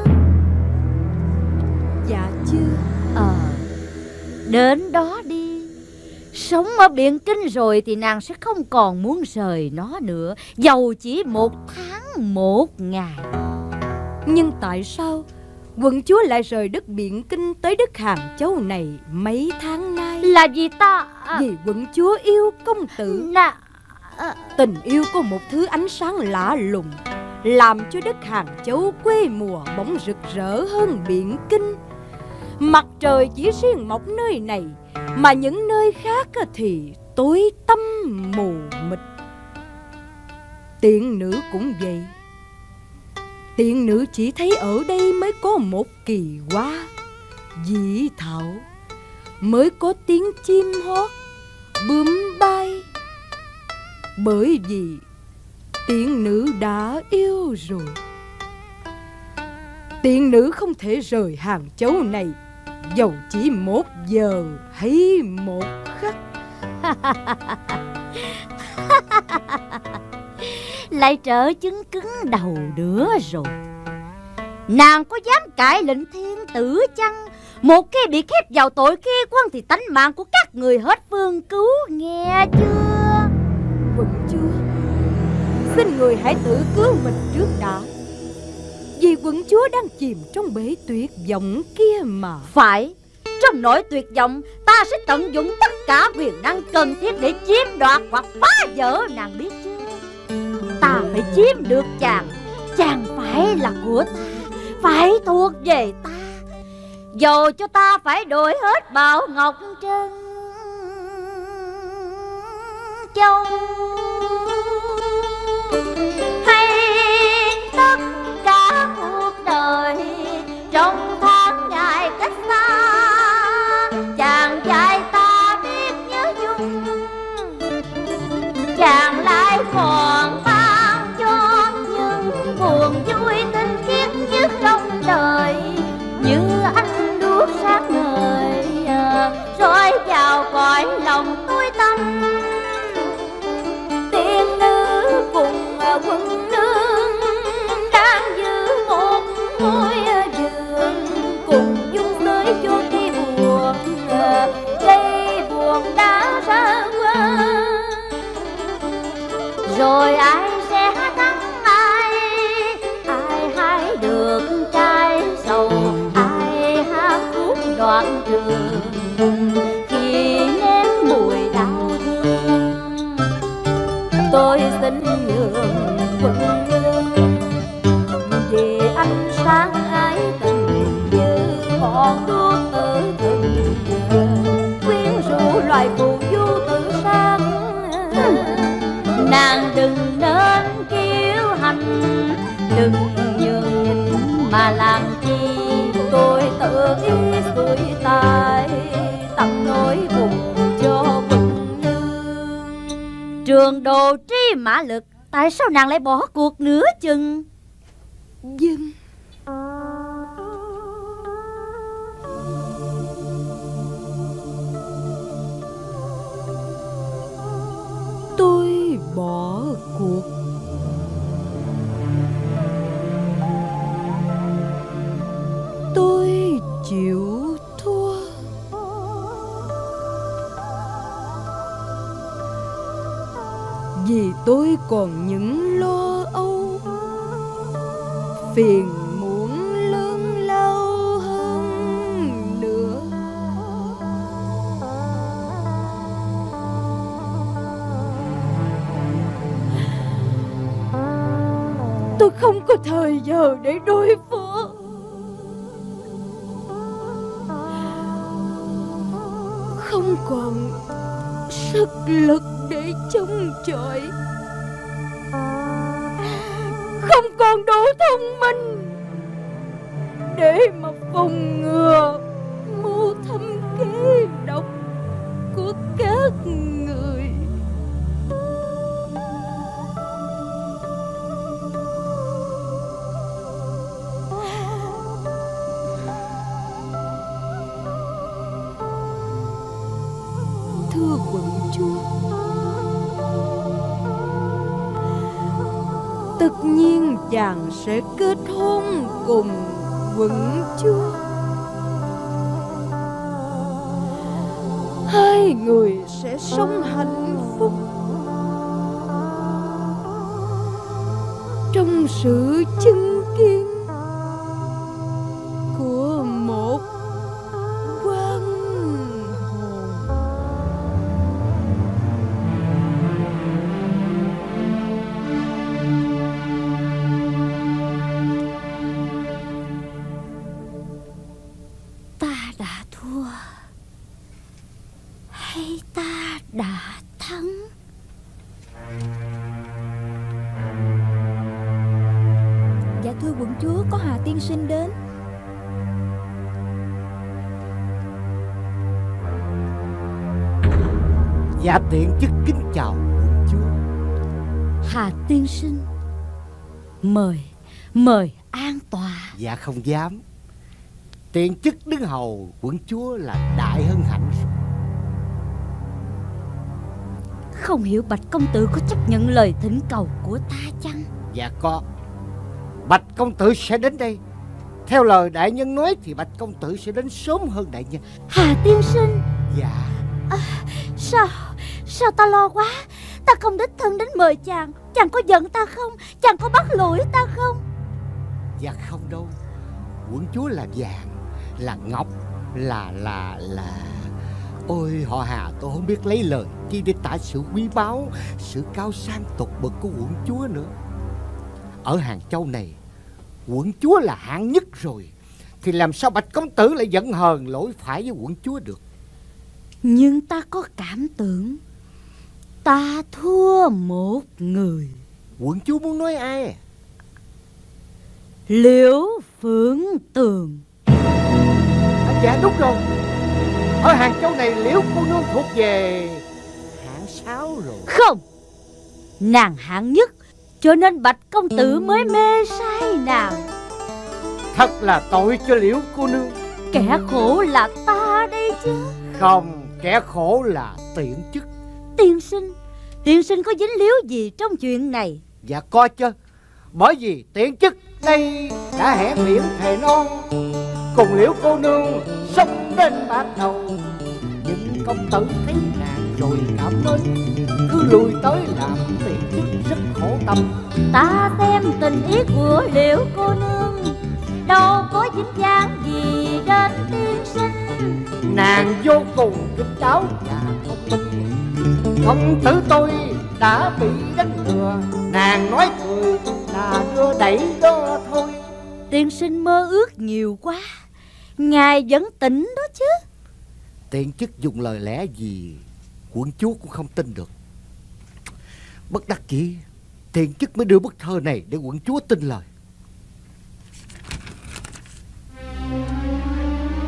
Dạ chưa. Ờ, đến đó đi. Sống ở Biện Kinh rồi thì nàng sẽ không còn muốn rời nó nữa, dầu chỉ một tháng một ngày. Nhưng tại sao quận chúa lại rời đất Biện Kinh tới đất Hàng Châu này mấy tháng nay? Là vì ta à... Vì quận chúa yêu công tử. Nà... À... Tình yêu có một thứ ánh sáng lạ lùng, làm cho đất Hàng Châu quê mùa bỗng rực rỡ hơn Biện Kinh. Mặt trời chỉ riêng mọc nơi này, mà những nơi khác thì tối tăm mù mịt. Tiện nữ cũng vậy. Tiện nữ chỉ thấy ở đây mới có một kỳ hoa dị thảo, mới có tiếng chim hót, bướm bay. Bởi vì tiện nữ đã yêu rồi. Tiện nữ không thể rời Hàng Châu này, dầu chỉ một giờ hay một khắc. Lại trở chứng cứng đầu nữa rồi. Nàng có dám cãi lệnh thiên tử chăng? Một khi bị khép vào tội khi quân thì tánh mạng của các người hết phương cứu, nghe chưa? Quận chúa, xin người hãy tự cứu mình trước đã. Vì quận chúa đang chìm trong bể tuyệt vọng kia mà. Phải, trong nỗi tuyệt vọng, ta sẽ tận dụng tất cả quyền năng cần thiết để chiếm đoạt hoặc phá vỡ nàng, biết chưa? Ta phải chiếm được chàng. Chàng phải là của ta, phải thuộc về ta, dầu cho ta phải đổi hết Bảo Ngọc Trân Châu hay tất cả cuộc đời trong tháng ngày cách xa. Chàng trai ta biết nhớ nhung, chàng lại còn ban cho những buồn vui tinh khiết nhất trong đời, như ánh đuốc sáng ngời rọi vào cõi lòng tối tăm. Tiên nữ cùng quân nương đang giữ một ngôi giường, cùng dung tới cho khi buồn, cây buồn đã ra qua. Rồi ai sẽ thắng ai, ai hái được trái sầu, ai hát khúc đoạn trường khi nếm mùi đau thương. Tôi xin nhường quân nương về ánh sáng ái nhờ ý xuôi tài tặng nỗi buồn cho quỳnh nương. Trường Đồ Tri Mã Lực, tại sao nàng lại bỏ cuộc nửa chừng? Dân tôi bỏ cuộc. Tôi chịu thua. Vì tôi còn những lo âu, phiền muộn lớn lao hơn nữa. Tôi không có thời giờ để đối phó. Không còn sức lực để chống chọi. Không còn đủ thông minh để mà phòng ngừa mưu thâm kế độc của các người. Thưa quận chúa, tất nhiên chàng sẽ kết hôn cùng quận chúa. Hai người sẽ sống hạnh phúc trong sự chứng kiến của một quan hồn. Ta đã thua hay ta đã thắng? Dạ thưa quận chúa, có Hà tiên sinh đến. Dạ tiện chức kính chào quận chúa. Hà tiên sinh, mời, mời an tọa. Dạ không dám. Tiện chức đứng hầu quận chúa là đại hân hạnh rồi. Không hiểu Bạch công tử có chấp nhận lời thỉnh cầu của ta chăng? Dạ có. Bạch công tử sẽ đến đây. Theo lời đại nhân nói thì Bạch công tử sẽ đến sớm hơn đại nhân. Hà tiên sinh. Dạ. À, sao Sao ta lo quá. Ta không đích thân đến mời chàng. Chàng có giận ta không? Chàng có bắt lỗi ta không? Dạ không đâu. Quận chúa là vàng, là ngọc, là là là Ôi họ Hà, tôi không biết lấy lời chi để tả sự quý báu, sự cao sang tột bậc của quận chúa nữa. Ở Hàng Châu này, quận chúa là hạng nhất rồi, thì làm sao Bạch công tử lại giận hờn lỗi phải với quận chúa được? Nhưng ta có cảm tưởng ta thua một người. Quận chúa muốn nói ai à? Liễu Phượng Tường. À, dạ đúng rồi. Ở Hàng Châu này Liễu cô nương thuộc về hạng sáu rồi. Không, nàng hạng nhất, cho nên Bạch công tử mới mê say nàng. Thật là tội cho Liễu cô nương. Kẻ khổ là ta đây chứ. Không, kẻ khổ là Tiện chức. Tiên sinh, tiên sinh có dính líu gì trong chuyện này? Dạ có chứ. Bởi vì Tiện chức đây đã hẹn miệng thề non cùng Liễu cô nương sống đến bắt đầu. Nhưng công tử thấy nàng rồi cảm mến, cứ lùi tới làm Tiện chức rất khổ tâm. Ta xem tình ý của Liễu cô nương đâu có dính dáng gì đến tiên sinh. Nàng vô cùng kín đáo và thông minh. Công tử tôi đã bị đánh lừa, nàng nói cười là đưa đẩy đó thôi. Tiên sinh mơ ước nhiều quá, ngài vẫn tỉnh đó chứ. Tiện chức dùng lời lẽ gì quận chúa cũng không tin được. Bất đắc dĩ, Tiện chức mới đưa bức thơ này để quận chúa tin lời.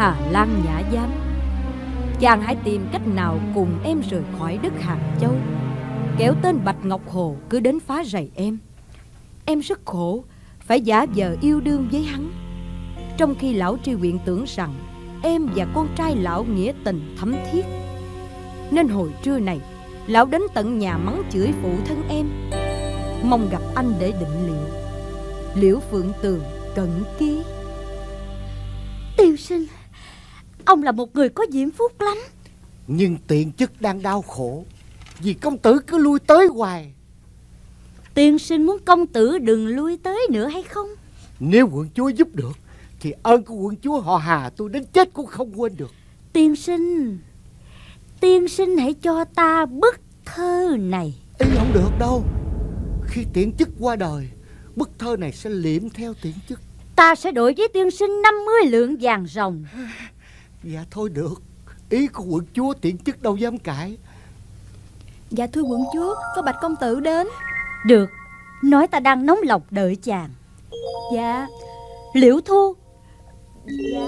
Hà Lan Nhã Giám, chàng hãy tìm cách nào cùng em rời khỏi đất Hàng Châu, kẻo tên Bạch Ngọc Hồ cứ đến phá rầy em. Em rất khổ, phải giả vờ yêu đương với hắn, trong khi lão tri huyện tưởng rằng em và con trai lão nghĩa tình thắm thiết. Nên hồi trưa này lão đến tận nhà mắng chửi phụ thân em, mong gặp anh để định liệu. Liễu Phượng Tường cận ký. Tiên sinh, ông là một người có diễm phúc lắm. Nhưng tiện chức đang đau khổ vì công tử cứ lui tới hoài. Tiên sinh muốn công tử đừng lui tới nữa hay không? Nếu quận chúa giúp được thì ơn của quận chúa họ Hà tôi đến chết cũng không quên được. Tiên sinh, tiên sinh hãy cho ta bức thơ này. Ý không được đâu. Khi tiện chức qua đời, bức thơ này sẽ liệm theo tiện chức. Ta sẽ đổi với tiên sinh năm mươi lượng vàng ròng. Dạ thôi được. Ý của quận chúa tiện chức đâu dám cãi. Dạ thưa quận chúa, có Bạch công tử đến. Được, nói ta đang nóng lòng đợi chàng. Dạ. Liễu Thu. Dạ.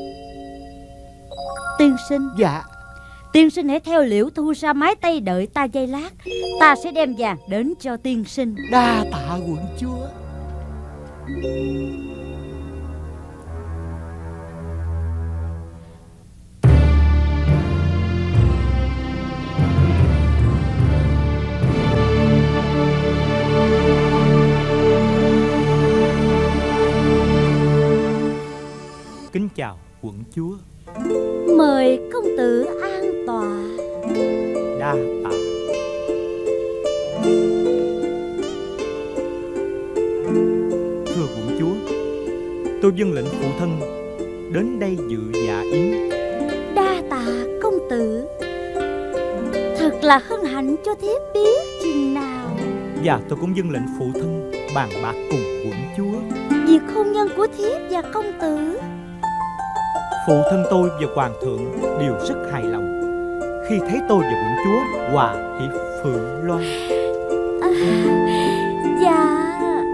Tiên sinh. Dạ. Tiên sinh hãy theo Liễu Thu ra mái Tây đợi ta giây lát. Ta sẽ đem vàng đến cho tiên sinh. Đa tạ quận chúa. Kính chào quận chúa. Mời công tử an tọa. Đa tạ. Thưa quận chúa, tôi vâng lệnh phụ thân đến đây dự dạ yến. Đa tạ công tử. Thật là hân hạnh cho thiếp biết chừng nào. Và tôi cũng vâng lệnh phụ thân bàn bạc cùng quận chúa việc hôn nhân của thiếp và công tử. Phụ thân tôi và hoàng thượng đều rất hài lòng khi thấy tôi và quận chúa hòa hiệp Phượng Loan. À, dạ.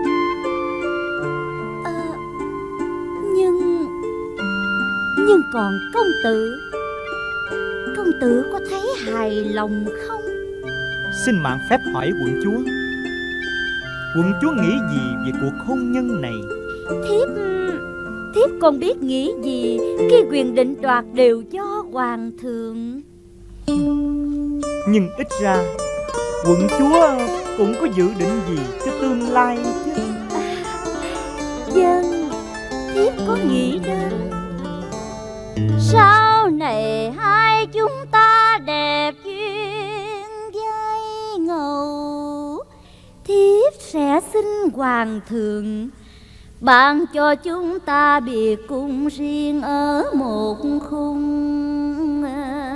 À, nhưng nhưng còn công tử, công tử có thấy hài lòng không? Xin mạng phép hỏi quận chúa, quận chúa nghĩ gì về cuộc hôn nhân này? Thiếp Thiếp còn biết nghĩ gì khi quyền định đoạt đều do hoàng thượng. Nhưng ít ra quận chúa cũng có dự định gì cho tương lai chứ? À, vâng, thiếp có nghĩ đến sau này hai chúng ta đẹp duyên dây ngầu, thiếp sẽ xin hoàng thượng ban cho chúng ta biệt cung riêng ở một khung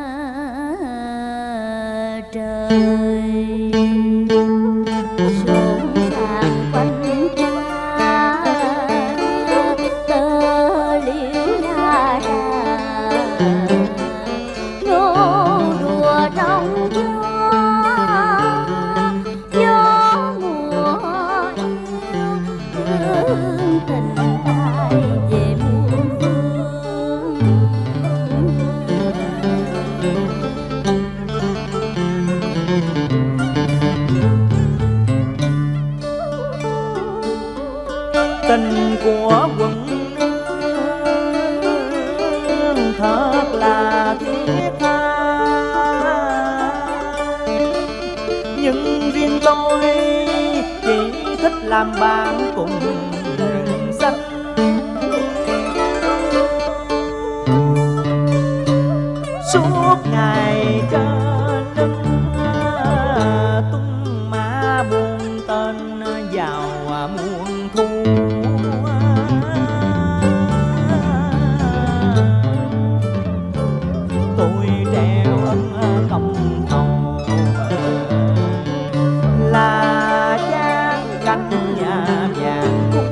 trời. Rộn ràng quanh ta tơ liễu la đà, nô đùa trong gió, gió mùa yêu tình tay về muôn phương. Tình của quận nương thật là thiết tha, nhưng riêng tôi chỉ thích làm bạn cùng rừng xanh. Suốt ngày trên lưng tung má buông tên vào muôn thu. Tôi treo ân công hầu là trang cánh nhà vàng.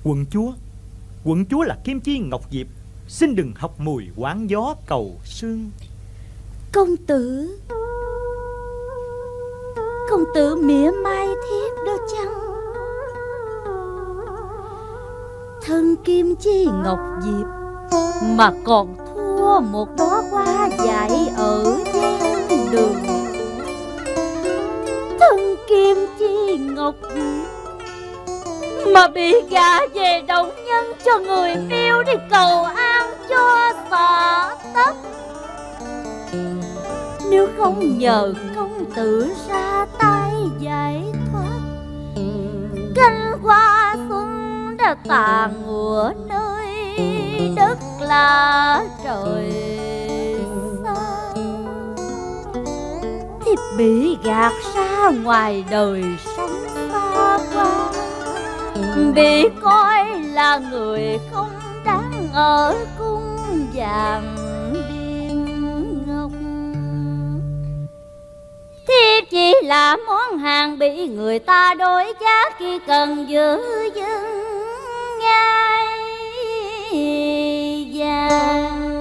Quận chúa, quận chúa là Kim Chi Ngọc Diệp, xin đừng học mùi quán gió cầu sương. Công tử, công tử mỉa mai thiếp đó chăng? Thân Kim Chi Ngọc Diệp mà còn thua một đóa hoa dại ở gian đường. Thân Kim Chi Ngọc Diệp mà bị gả về Đồng Nhân cho người yêu đi cầu an cho xả tất. Nếu không nhờ công tử ra tay giải thoát, cánh hoa xuân đã tàn ngùa nơi đất là trời xa, thì bị gạt ra ngoài đời sống xa qua, bị coi là người không đáng ở cung vàng điên ngọc. Thiếp chỉ là món hàng bị người ta đối giá khi cần giữ vững ngai vàng.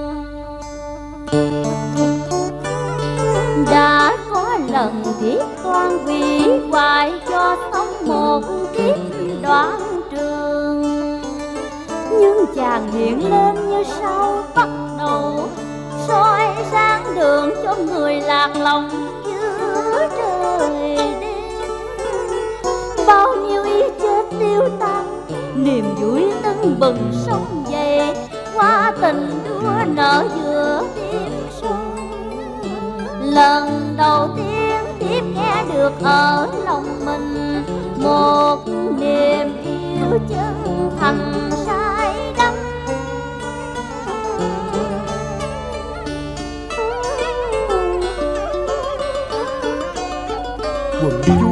Đã có lần thiết toan hủy hoại cho sống một kiếp đoạn trường, nhưng chàng hiện lên như sao bắt đầu soi sáng đường cho người lạc lòng giữa trời đêm. Bao nhiêu ý chết tiêu tan, niềm vui tưng bừng sông dậy, qua tình đua nở giữa đêm sông. Lần đầu tiên tiếp nghe được ở lòng mình một niềm yêu chân thành say đắm. Quận chúa,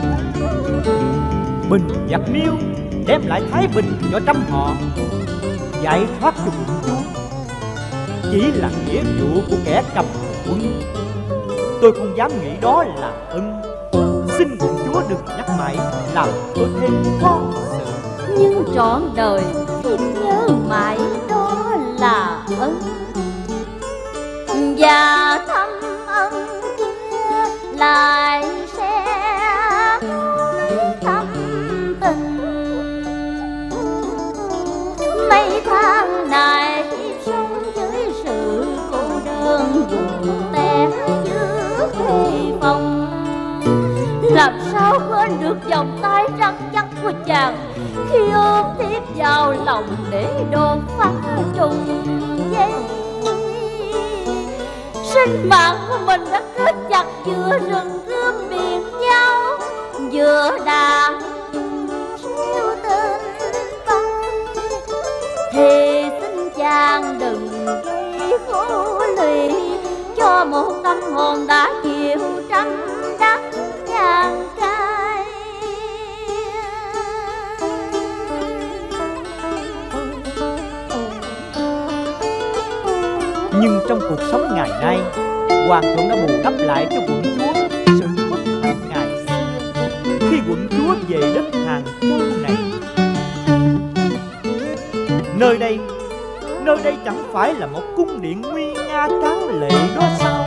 bình giặc miêu đem lại thái bình cho trăm họ, giải thoát cho quận chúa chỉ là nghĩa vụ của kẻ cầm quân. Tôi không dám nghĩ đó là ân. Xin quận chúa đừng nhắc mãi, làm tôi thêm khó xử. Nhưng trọn đời thiếp nhớ mãi đó là ân, và thăm ân kia lại sẽ nuối thâm tình. Mấy tháng này thiếp sống với sự cô đơn buồn tẻ giữa khuê phòng. Làm sao quên được vòng tay rắn chắc của chàng khi ôm thiếp vào lòng để đột phá trùng dây. Sinh mạng của mình đã kết chặt giữa rừng gươm biển nhau, vừa đà siêu tình băng. Thì xin chàng đừng gây khổ lụy cho một tâm hồn đã chịu trăm đắng ngàn cay. Nhưng trong cuộc sống ngày nay, hoàng thượng đã bù đắp lại cho quận chúa sự bất hạnh ngày xưa khi quận chúa về đất Hàng Châu này. Nơi đây, nơi đây chẳng phải là một cung điện nguy nga tráng lệ đó sao?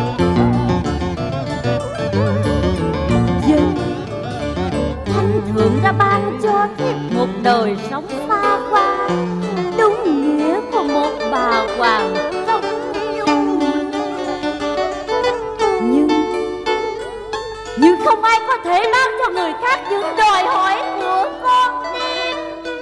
Dân Thánh thượng đã ban cho thiếp một đời sống xa hoa, đúng nghĩa của một bà hoàng trong dung. Nhưng Nhưng không ai có thể ban cho người khác những đòi hỏi của con tim.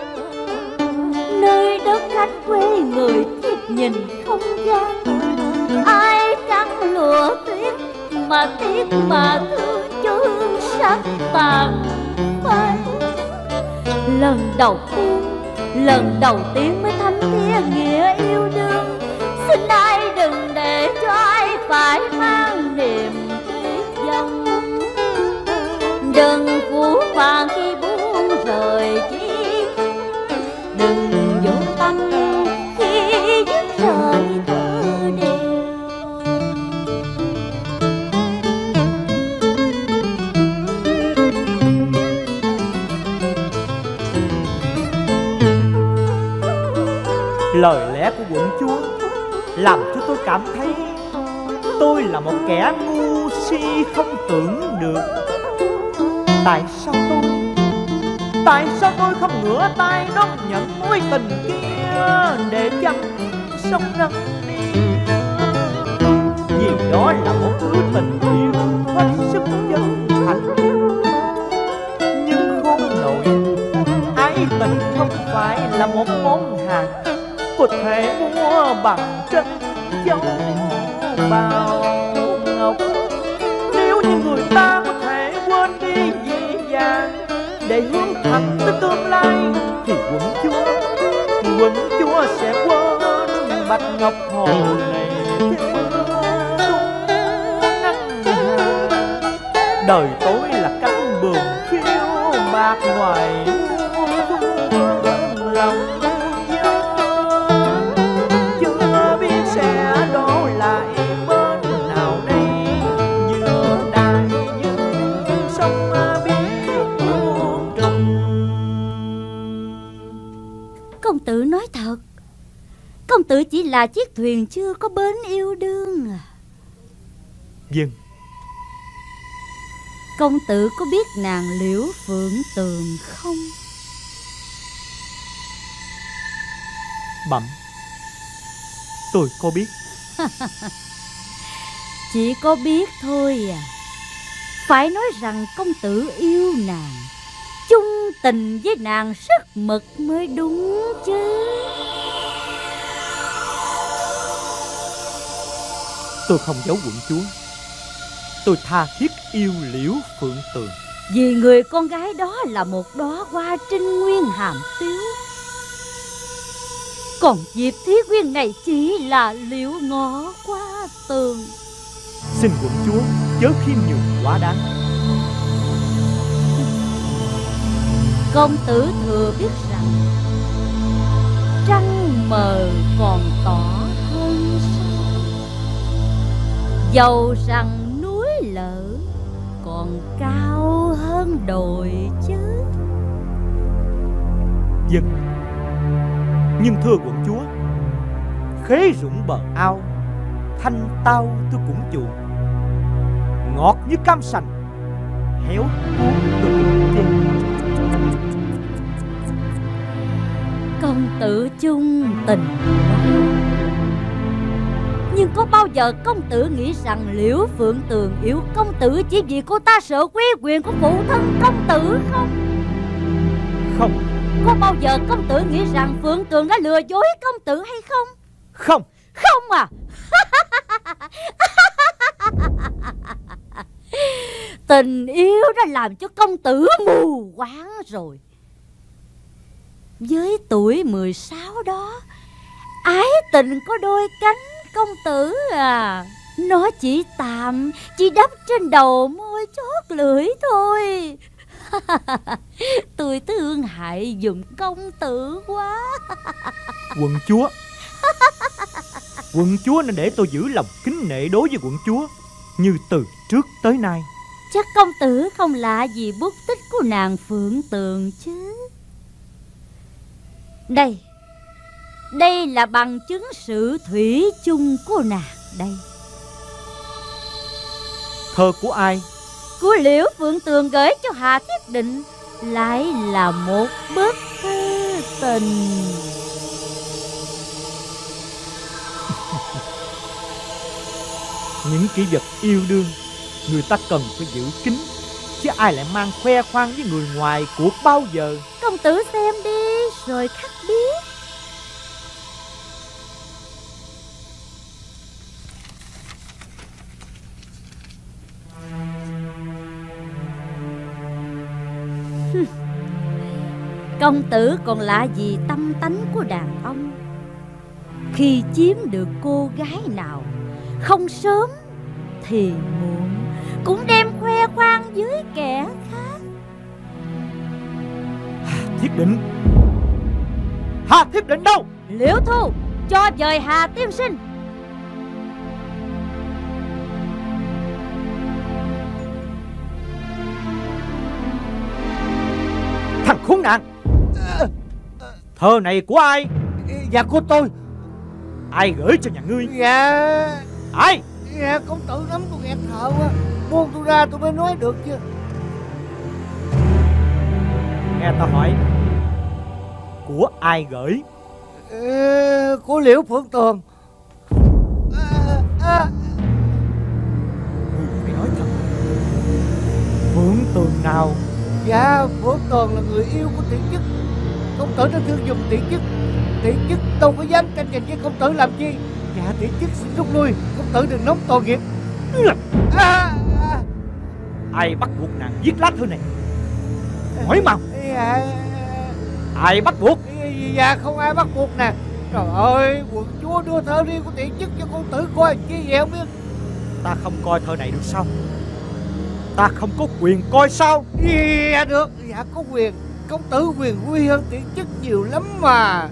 Nơi đất khách quê người thiếp nhìn không gian, ai trắng lụa tuyết mà tiếc mà thương cho hương sắc tàn phai. Lần đầu tiên, lần đầu tiên mới thấm thía nghĩa yêu đương. Xin ai đừng để cho ai phải mang niềm tiếc vong. Đừng phũ phàng khi buông rời chi, đừng vô tâm khi dứt rời thơ đều. Lời lẽ của quận chúa làm cho tôi cảm thấy tôi là một kẻ ngu si không tưởng được. Tại sao tôi Tại sao tôi không ngửa tay đón nhận mối tình kia để chăm sông nâng niu? Vì đó là một thứ tình yêu hết sức chân thành. Nhưng khôn nổi, ái tình không phải là một món hàng có thể mua bằng tranh châu bào ngọc. Nếu như người ta có thể quên đi dễ dàng để hướng thẳng tới tương lai, thì quận chúa quận chúa sẽ quên bạch ngọc hồ này đời tôi là cánh bườm phiêu bạc ngoài lòng nhớ, chưa biết sẽ đổ lại bên nào đây, giữa đại dương sông biết muôn trùng. Công tử nói thật, công tử chỉ là chiếc thuyền chưa có bến yêu đương à? Vâng. Công tử có biết nàng Liễu Phượng Tường không? Bẩm, tôi có biết. Chỉ có biết thôi à? Phải nói rằng công tử yêu nàng, chung tình với nàng rất mực mới đúng chứ. Tôi không giấu quận chúa, tôi tha thiết yêu Liễu Phượng Tường. Vì người con gái đó là một đóa hoa trinh nguyên hàm tiếu, còn Diệp Thiết Quyên này chỉ là liễu ngõ qua tường. Xin quận chúa chớ khiêm nhường quá đáng. Công tử thừa biết rằng trăng mờ còn tỏ hơn sao, dầu rằng núi lở còn cao hơn đồi chứ. Vâng, nhưng thưa quận chúa, khế rụng bờ ao, thanh tao tôi cũng chuộng, ngọt như cam sành, héo cuốn tôi cũng chê. Công tử chung tình quá, nhưng có bao giờ công tử nghĩ rằng Liễu Phượng Tường yêu công tử chỉ vì cô ta sợ quý quyền của phụ thân công tử không? Không. Có bao giờ công tử nghĩ rằng Phượng Tường đã lừa dối công tử hay không? Không. Không à? Tình yêu đã làm cho công tử mù quáng rồi. Với tuổi mười sáu đó, ái tình có đôi cánh công tử à. Nó chỉ tạm, chỉ đắp trên đầu môi chót lưỡi thôi. Tôi thương hại giùm công tử quá. Quận chúa, quận chúa nên để tôi giữ lòng kính nể đối với quận chúa như từ trước tới nay. Chắc công tử không lạ gì bút tích của nàng Phượng Tường chứ. Đây, đây là bằng chứng sự thủy chung của nàng đây. Thơ của ai? Của Liễu Phượng Tường gửi cho Hà Thiết Định, lại là một bức thư tình. Những kỷ vật yêu đương người ta cần phải giữ kín, chứ ai lại mang khoe khoang với người ngoài cuộc bao giờ. Công tử xem đi rồi khắc biết. Công tử còn lạ gì tâm tánh của đàn ông. Khi chiếm được cô gái nào, không sớm thì muộn cũng đem khoe khoang với kẻ khác. Hà Thiết Định, Hà Thiết Định đâu? Liễu Thu, cho dời Hà tiên sinh. Thằng khốn nạn, thơ này của ai? Dạ của tôi. Ai gửi cho nhà ngươi? Dạ. Ai? Dạ công tử nắm tôi nghẹt thở quá, buông tôi ra tôi mới nói được chứ. Nghe tao hỏi, của ai gửi? Ờ, của Liễu Phượng Tường. À, à. Ngươi phải nói thật. Phượng Tường nào? Dạ Phượng Tường là người yêu của Tiễn Chức. Công tử đã thương dùng Tiễn Chức, Tiễn Chức đâu có dám tranh giành với công tử làm chi. Dạ Tiễn Chức xin rút lui, công tử đừng nóng tội nghiệp. À, à. Ai bắt buộc nàng viết lá thư này? Hỏi mau. Dạ. Ai bắt buộc? Dạ không ai bắt buộc nè. Trời ơi, quận chúa đưa thơ riêng của Tiễn Chức cho công tử coi chi vậy không biết. Ta không coi thơ này được sao? Ta không có quyền coi sao? Dạ được, dạ có quyền. Công tử quyền quy hơn Tiễn Chức nhiều lắm mà.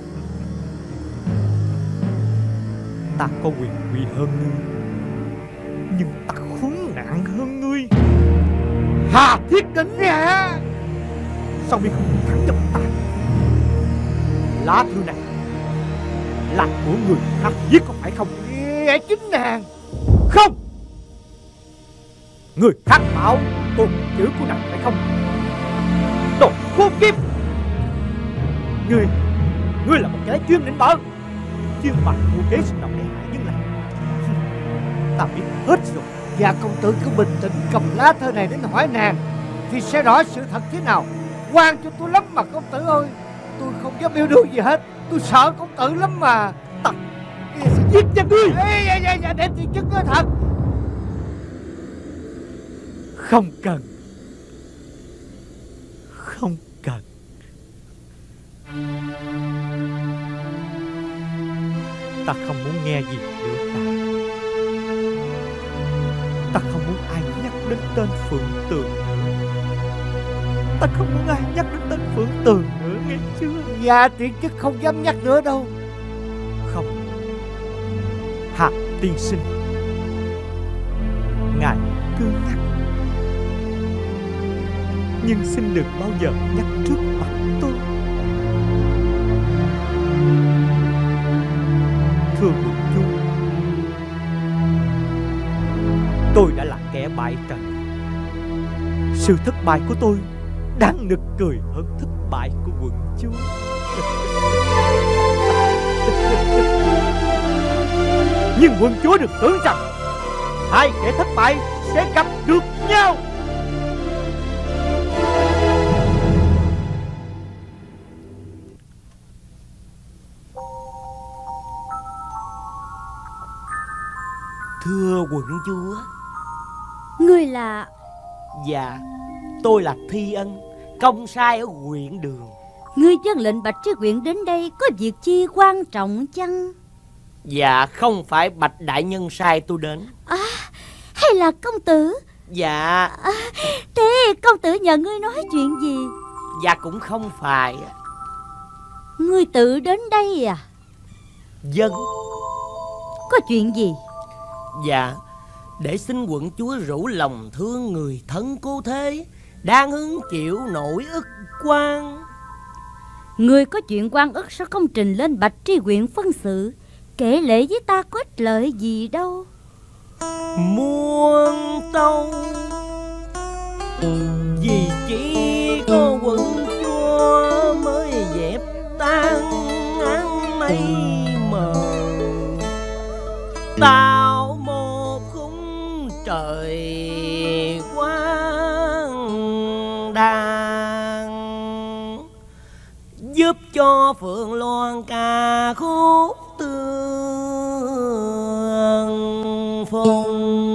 Ta có quyền quy hơn ngươi, nhưng ta khốn nạn hơn ngươi. Hà Thiết Đỉnh. Dạ. Sao mi không thắng giọng ta? Lá thư này là của người khác viết có phải không? Dạ chính nàng. Không. Người khác bảo tôi chữ của nàng phải không? Đồ khốn kiếp. Ngươi Ngươi là một kẻ chuyên định bợ, chuyên bày mưu kế sinh động để hại nhân lành. Ta biết hết rồi. Dạ công tử cứ bình tĩnh cầm lá thơ này đến hỏi nàng thì sẽ rõ sự thật thế nào. Quan cho tôi lắm mà công tử ơi. Tôi không dám yêu đương gì hết. Tôi sợ công tử lắm mà. Ta sẽ giết cho ngươi. Ê, dạ, dạ, dạ, để Tiễn Chức nói thật. Không cần. Không cần. Ta không muốn nghe gì nữa cả. Ta không muốn ai nhắc đến tên Phượng Tường nữa. Ta không muốn ai nhắc đến tên Phượng Tường nữa, nghe chưa? Dạ Tiễn Chức không dám nhắc nữa đâu. Không. Hạ tiên sinh, ngài cứ nhắc, nhưng xin đừng bao giờ nhắc trước mặt tôi. Thưa quận chúa, tôi đã là kẻ bại trận. Sự thất bại của tôi đáng nực cười hơn thất bại của quận chúa. Nhưng quận chúa đừng tưởng rằng hai kẻ thất bại sẽ gặp được nhau. Thưa quận chúa. Ngươi là? Dạ, tôi là Thi Ân, công sai ở huyện Đường. Ngươi dân lệnh Bạch Tri Huyện đến đây có việc chi quan trọng chăng? Dạ không phải Bạch đại nhân sai tôi đến. À, hay là công tử? Dạ. À, thế công tử nhờ ngươi nói chuyện gì? Dạ cũng không phải. Ngươi tự đến đây à? Dân. Có chuyện gì? Dạ, để xin quận chúa rủ lòng thương người thân cô thế đang hứng chịu nỗi ức quan. Ngươi có chuyện quan ức sao không trình lên Bạch Tri Huyện phân xử, kể lễ với ta có ích lợi gì đâu. Muôn tâu vì chỉ có quận chúa mới dẹp tan áng mây mờ, tạo một khung trời quang đàng, giúp cho Phượng Loan ca khúc tương phùng.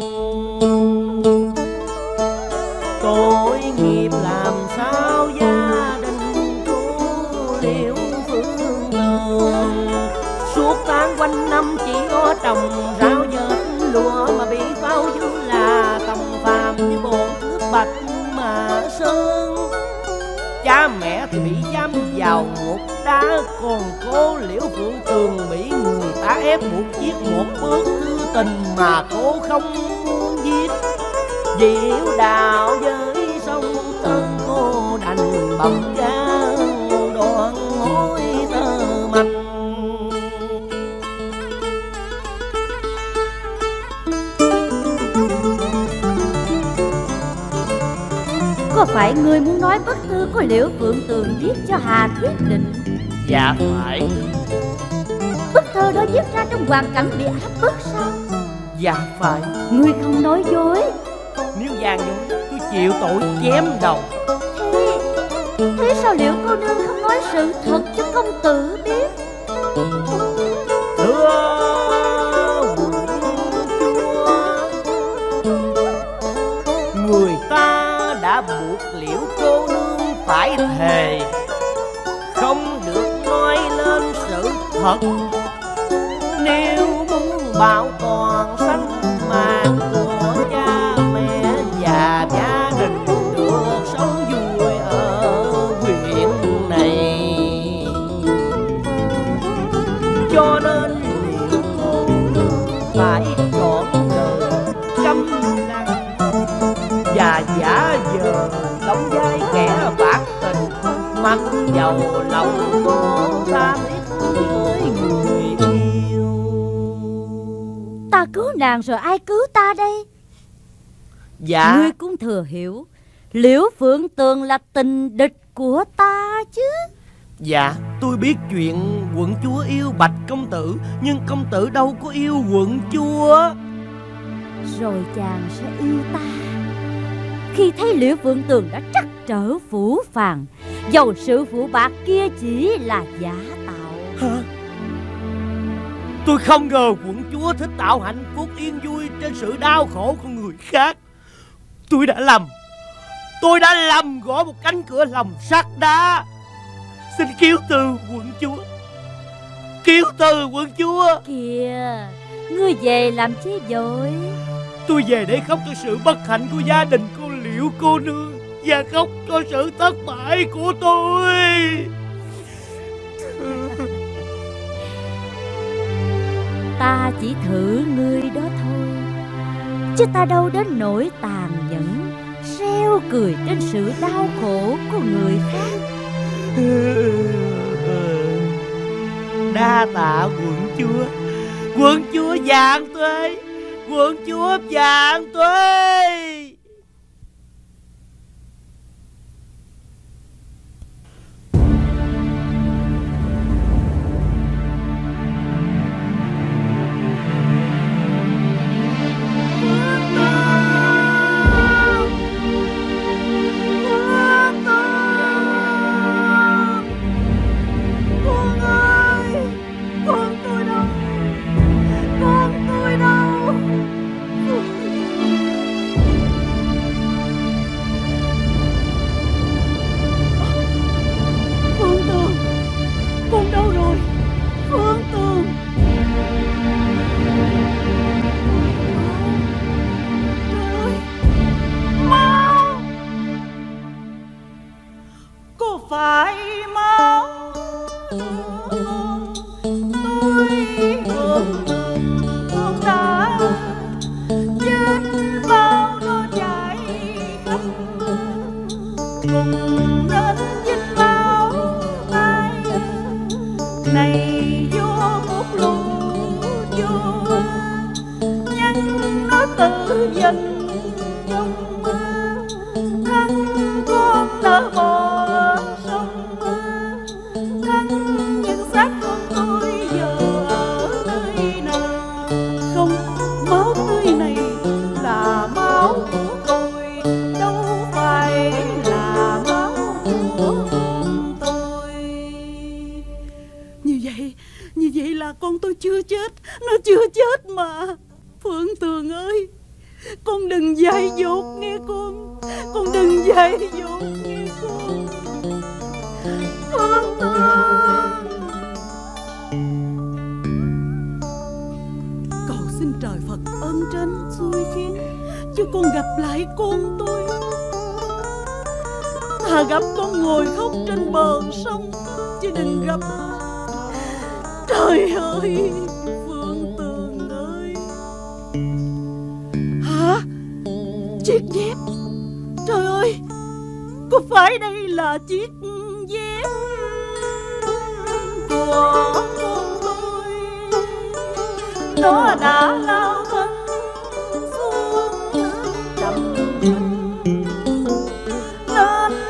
Tội nghiệp làm sao gia đình cô Liễu Phượng Tường, suốt tháng quanh năm chỉ có trồng rau dệt lúa mà bị pháo dư là tầm phàm như bồn thước bạch mà sơn. Cha mẹ thì bị giam vào ngục đá, còn cô Liễu Phượng Tường bị người ta ép buộc viết một bức thư tình mà cô không muốn viết. Diệu đạo với sông Tân cô đành bầm gan đoạn hối tơ Người muốn nói bức thư của Liễu Phượng Tường viết cho Hà Thuyết Định? Dạ phải. Bức thơ đó viết ra trong hoàn cảnh bị áp bức sao? Dạ phải. Ngươi không nói dối. Nếu gian dối tôi chịu tội chém đầu. Thế, thế sao Liễu cô nương không nói sự thật cho công tử biết? Thưa quận chúa, người ta đã buộc Liễu cô nương phải thề không được nói lên sự thật. Nếu muốn bảo toàn sanh mạng của cha mẹ và gia đình được sống vui ở huyện này, cho nên Liễu cô nương phải chọn đời câm lặng và giả vờ đóng vai kẻ bạc tình, mặc dầu lòng có tha thiết với người yêu. Ta cứu nàng rồi ai cứu ta đây? Dạ. Ngươi cũng thừa hiểu Liễu Phượng Tường là tình địch của ta chứ. Dạ, tôi biết chuyện quận chúa yêu Bạch công tử, nhưng công tử đâu có yêu quận chúa. Rồi chàng sẽ yêu ta khi thấy Liễu Phượng Tường đã trắc trở phủ phàng, dầu sự phụ bạc kia chỉ là giả tạo. Hả? Tôi không ngờ quận chúa thích tạo hạnh phúc yên vui trên sự đau khổ của người khác. Tôi đã lầm. Tôi đã lầm gõ một cánh cửa lòng sắt đá. Xin cứu từ quận chúa. Cứu từ quận chúa. Kìa, ngươi về làm chi vội? Tôi về để khóc cho sự bất hạnh của gia đình cô Liễu cô nương, và khóc cho sự thất bại của tôi. Ta chỉ thử ngươi đó thôi, chứ ta đâu đến nỗi tàn nhẫn reo cười trên sự đau khổ của người khác. Đa tạ quận chúa. Quận chúa vạn tuế. Quận chúa vạn tuế. Phải máu tôi Phượng Tường đã chết, bao nó chảy khắp cùng đến vinh máu tay này vô một lũ vô nhân nó tự dần trong thân con nở bỏ. Con tôi chưa chết, nó chưa chết mà. Phượng Tường ơi, con đừng dại dột nghe con. Con đừng dại dột nghe con. Phượng Tường, cầu xin trời Phật ơn trên xui khiến cho con gặp lại con tôi. Thà gặp con ngồi khóc trên bờ sông, chứ đừng gặp. Trời ơi, Phượng Tường ơi. Hả? Chiếc dép. Trời ơi, có phải đây là chiếc dép của con tôi? Nó đã lao thân xuống trầm mình, nên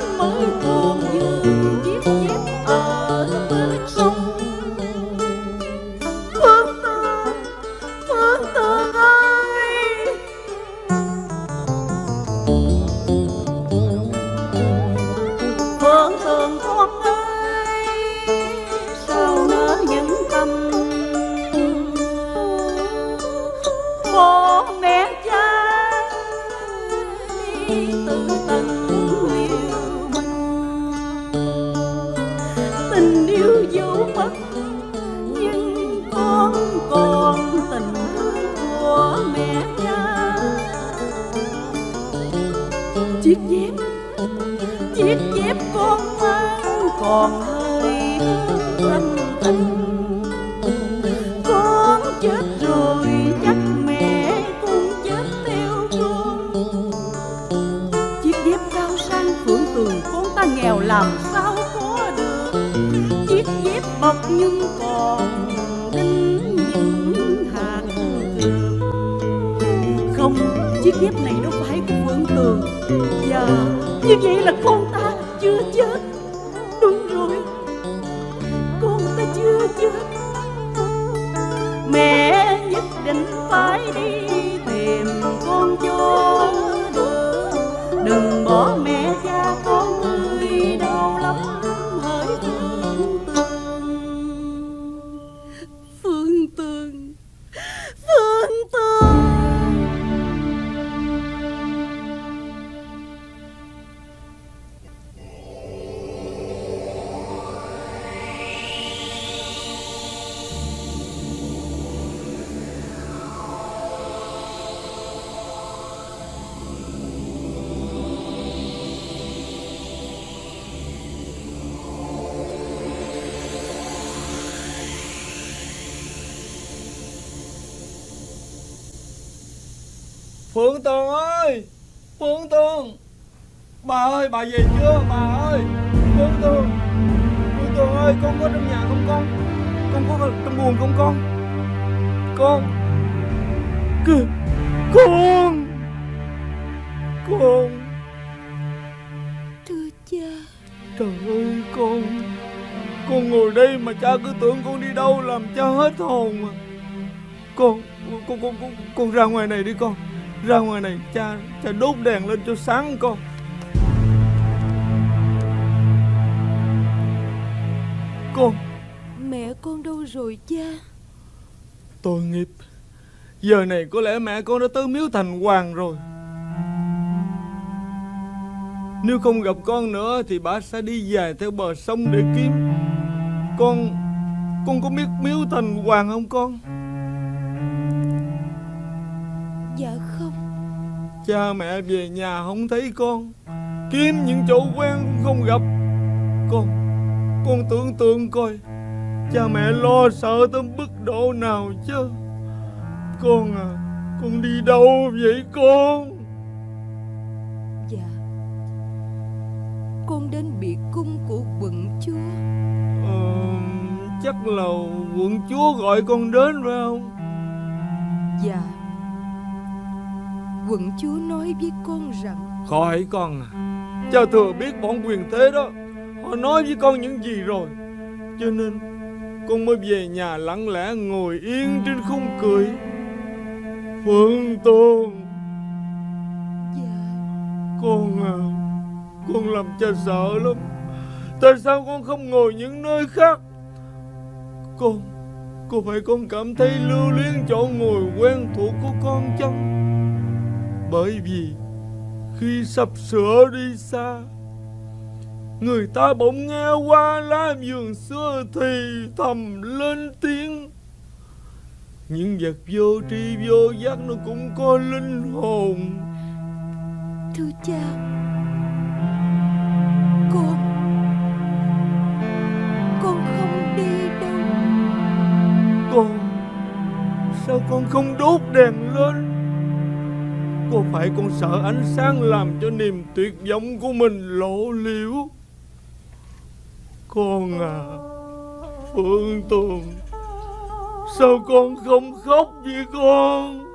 kiếp con mang còn hơi ân tình. Con chết rồi chắc mẹ cũng chết theo con. Chiếc dép cao sang Phượng Tường con ta nghèo làm sao có được. Chiếc dép bọc nhưng còn đinh những hạt cược. Không, chiếc dép này đâu phải của Phượng Tường. Và như vậy là con ta chưa chết. Đúng rồi, con ta chưa chết. Mẹ nhất định phải đi tìm con cho được. Đừng bỏ mẹ cha con ơi, đau lắm hỡi Phương Tường. Phương Tường, Phương Tường. Phượng Tường ơi, Phượng Tường. Bà ơi, bà về chưa bà ơi? Phượng Tường, Phượng Tường ơi, con có trong nhà không con? Con có trong buồng không con? Con Con Con Con Thưa cha. Trời ơi con, con ngồi đây mà cha cứ tưởng con đi đâu làm cha hết hồn mà. Con, con, con, con, con ra ngoài này đi con. Ra ngoài này, cha cha đốt đèn lên cho sáng con. Con. Mẹ con đâu rồi cha? Tội nghiệp. Giờ này có lẽ mẹ con đã tới miếu Thành Hoàng rồi. Nếu không gặp con nữa thì bà sẽ đi dài theo bờ sông để kiếm. Con Con có biết miếu Thành Hoàng không con? Dạ không. Cha mẹ về nhà không thấy con, kiếm những chỗ quen cũng không gặp. Con Con tưởng tượng coi, cha mẹ lo sợ tới mức độ nào chứ. Con à, con đi đâu vậy con? Dạ, con đến biệt cung của quận chúa. Ờ, chắc là quận chúa gọi con đến phải không? Dạ, quận chúa nói với con rằng... Khỏi con à, cha thừa biết bọn quyền thế đó, họ nói với con những gì rồi. Cho nên con mới về nhà lặng lẽ ngồi yên trên khung cười. Phượng Tường. Dạ. Con à, con làm cha sợ lắm. Tại sao con không ngồi những nơi khác? Con Có phải con cảm thấy lưu luyến chỗ ngồi quen thuộc của con chăng? Bởi vì khi sắp sửa đi xa, người ta bỗng nghe qua lá vườn xưa thì thầm lên tiếng: những vật vô tri vô giác nó cũng có linh hồn. Thưa cha, Con Con không đi đâu. Con Sao con không đốt đèn lên? Có phải con sợ ánh sáng làm cho niềm tuyệt vọng của mình lộ liễu? Con à, Phượng Tường, sao con không khóc vậy con?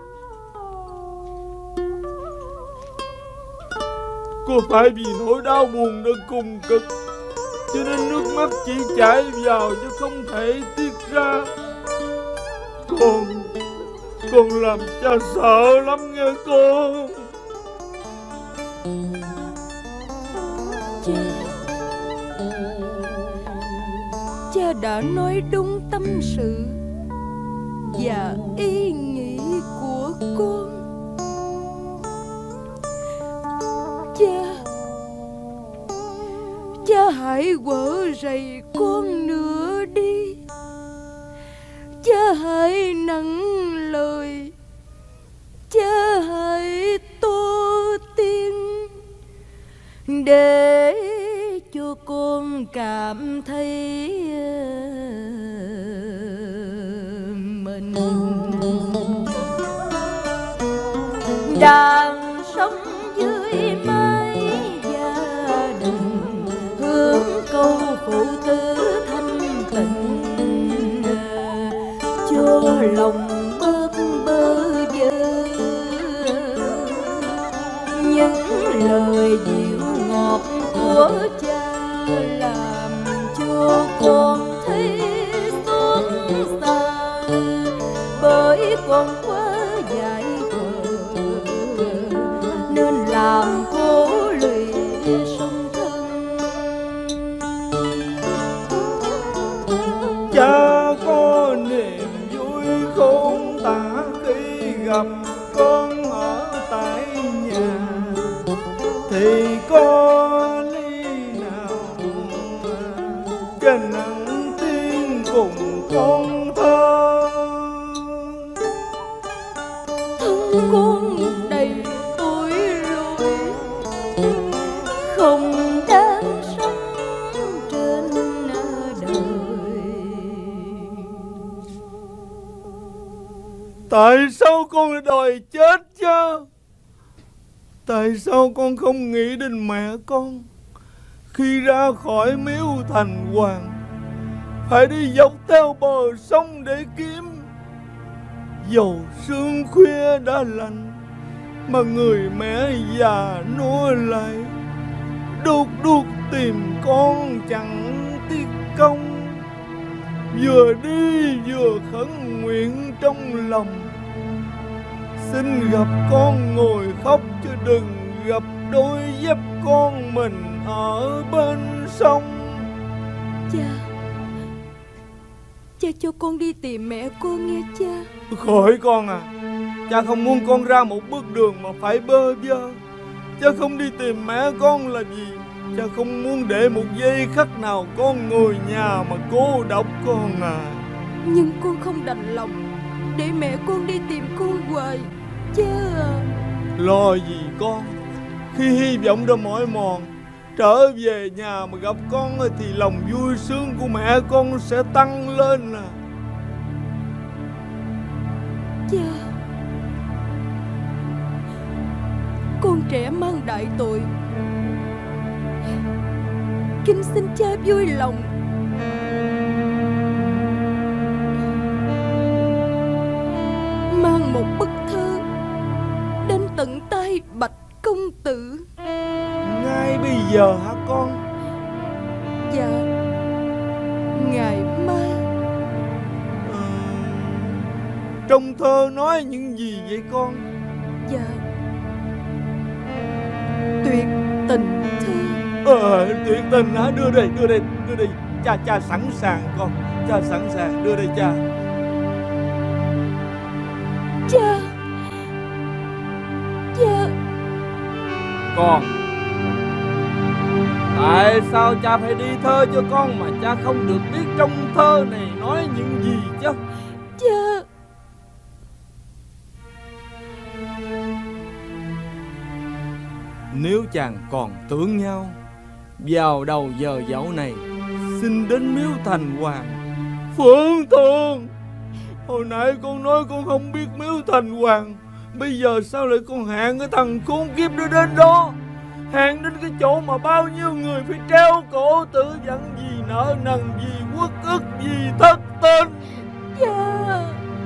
Có phải vì nỗi đau buồn đã cùng cực cho nên nước mắt chỉ chảy vào chứ không thể tiết ra? Con Con làm cha sợ lắm nghe con. Cha Cha đã nói đúng tâm sự và ý nghĩ của con. Cha Cha hãy quở rầy con nữa đi. Cha hãy nặng lời, cha hãy to tiếng để cho cho con cảm thấy mình đang sống dưới mái gia đình, hướng câu phụ tử thanh tịnh cho lòng bớt bơ vơ. Những lời dịu ngọt của cha làm cho con thấy xót xa, bởi con quá dại khờ nên làm khổ lụy song thân. Cha có niềm vui không tả khi gặp con ở tại nhà, thì có lý nào cho nặng tiếng cùng con thơ. Thân con đầy tuổi rồi, không đáng sống trên đời. Tại sao con lại đòi chết chứ? Tại sao con không nghĩ đến mẹ con khi ra khỏi miếu thành hoàng, phải đi dọc theo bờ sông để kiếm? Dầu sương khuya đã lạnh mà người mẹ già nua lại đốt đuốc tìm con chẳng tiếc công. Vừa đi vừa khấn nguyện trong lòng, xin gặp con ngồi khóc chứ đừng gặp đôi dép con mình ở bên sông. Cha, cha cho con đi tìm mẹ con nghe cha. Khỏi con à, cha không muốn con ra một bước đường mà phải bơ vơ. Cha không đi tìm mẹ con là gì? Cha không muốn để một giây khắc nào con ngồi nhà mà cô độc con à. Nhưng con không đành lòng để mẹ con đi tìm con hoài, cha à. Lo gì con, khi hy vọng đã mỏi mòn, trở về nhà mà gặp con thì lòng vui sướng của mẹ con sẽ tăng lên à. Cha, con trẻ mang đại tội, kính xin cha vui lòng mang một bức thơ đến tận tay Bạch công tử. Ngay bây giờ hả con? Dạ, ngày mai. à, Trong thơ nói những gì vậy con? Dạ, tuyệt tình thư. Ờ, tuyệt tình hả? Đưa đây, đưa đây, đưa đây. Cha, cha sẵn sàng con. Cha sẵn sàng, đưa đây cha. Cha, cha. Con, tại sao cha phải đi thơ cho con mà cha không được biết trong thơ này nói những gì chứ? Cha. Nếu chàng còn tưởng nhau, vào đầu giờ dậu này xin đến miếu thành hoàng. Phượng Tường, hồi nãy con nói con không biết miếu thành hoàng, bây giờ sao lại con hẹn cái thằng khốn kiếp đó đến đó? Hẹn đến cái chỗ mà bao nhiêu người phải treo cổ tự vẫn vì nợ nần, vì uất ức, vì thất tình. Dạ.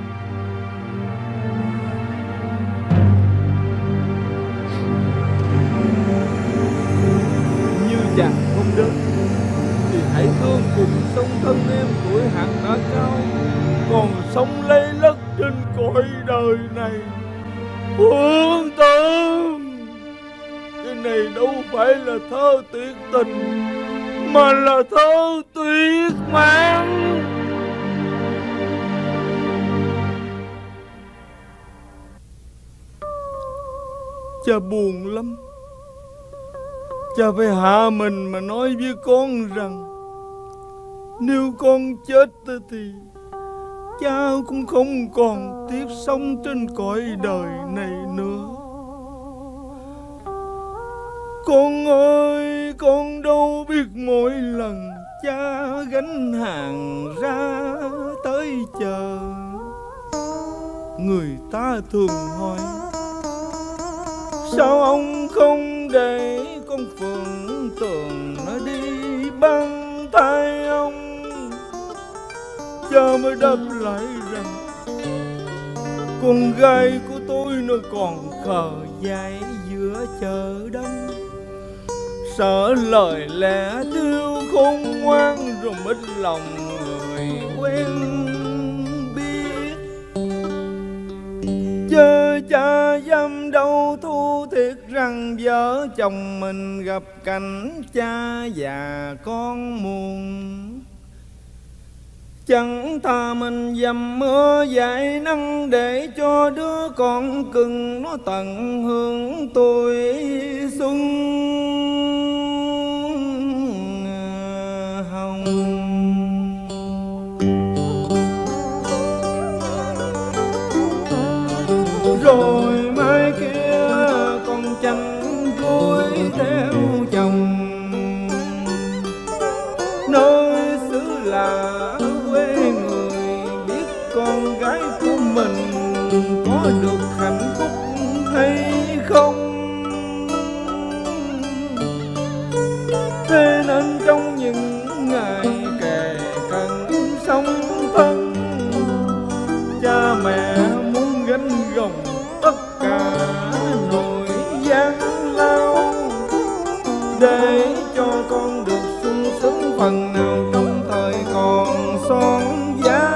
Như chàng không đến thì hãy thương cùng song thân em tuổi hạt đã cao, còn sống lây lất trên cõi đời này. Phương Tường, cái này đâu phải là thơ tuyệt tình mà là thơ tuyệt mạng. Cha buồn lắm. Cha phải hạ mình mà nói với con rằng nếu con chết thì cha cũng không còn tiếp sống trên cõi đời này nữa. Con ơi, con đâu biết mỗi lần cha gánh hàng ra tới chờ, người ta thường hỏi sao ông không để con Phượng Tường nó đi băng tay ông. Cha mới đáp lại rằng con gái của tôi nó còn khờ dại giữa chợ đông, sợ lời lẽ thiếu khôn ngoan rồi mất lòng người quen biết. Chớ cha dám đâu thu thiệt rằng vợ chồng mình gặp cảnh cha già con muôn. Chẳng thà mình dầm mưa dãi nắng để cho đứa con cưng nó tận hưởng tuổi xuân hồng. Rồi mai kia con chẳng vui theo chồng, nơi xứ lạ quê người biết con gái của mình có được hạnh phúc hay không. Thế nên trong những ngày kề cận sóng thân, cha mẹ muốn gánh gồng tất cả nỗi gian lao để cho con được sung sướng phần nào trong thời còn son giá.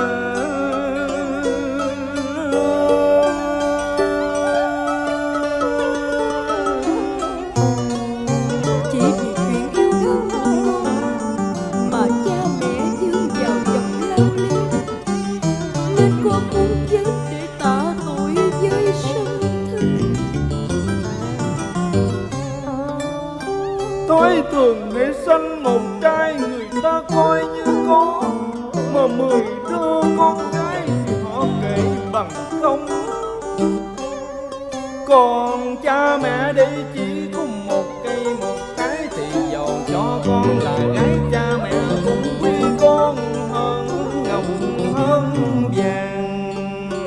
Chỉ vì chuyện yêu đương mà cha mẹ dương vào dòng lao lý, nên con muốn chết để tạ tội với sân thân. Tối thường ngày sinh một trai người ta coi như có, mà mười đứa con gái thì họ kể bằng không. Còn cha mẹ đây chỉ có một cây một cái, thì dầu cho con là gái cha mẹ cũng quý con hơn ngọc hơn vàng.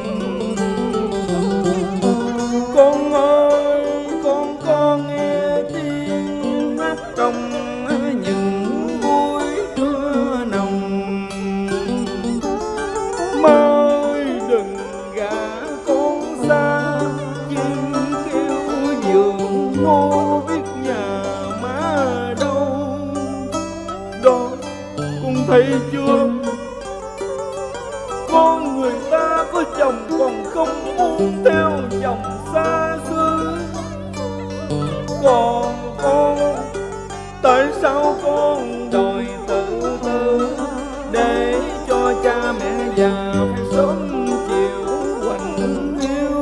Con ơi, con có nghe tiếng hát trong những buổi trưa nồng. Má ơi đừng gả con xa, chim kêu giường ngô biết nhà má đâu. Đó con thấy chưa, con người ta có chồng còn không muốn theo chồng xa xứ. Còn con, tại sao con đòi tự tử để cho cha mẹ già phải sớm chịu quạnh hiu.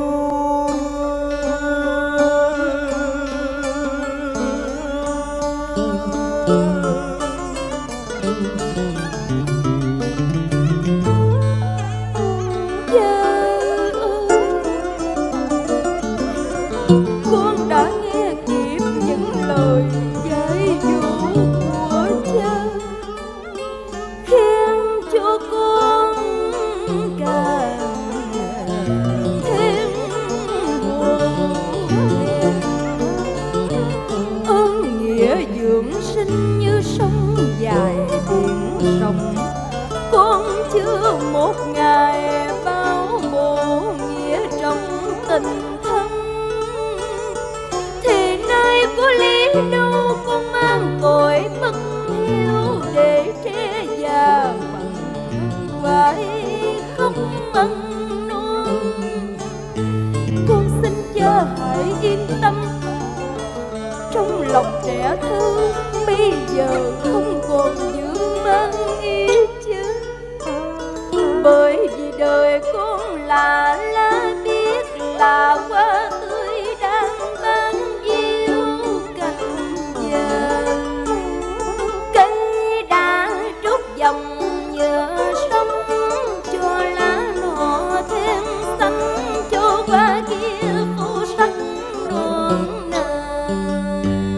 Con đã nghe kịp những lời dạy dỗ của cha, khiến cho con càng thêm buồn. Ơn nghĩa dưỡng sinh như sông dài biển rộng, con chưa một ngày bao bổ nghĩa trong tình thân. Thì nay có lý đâu con mang tội bất hiếu để trẻ già bằng vai không ăn non. Con xin cha hãy yên tâm, trong lòng trẻ thơ bây giờ không còn giữ mang ý chứ. Bởi vì đời con là lá biếc, là hoa tươi đang ban diêu cành vàng. Cây đã trút dòng nhựa sông, cho lá nọ thêm xanh, cho hoa kia phủ sắc non nền.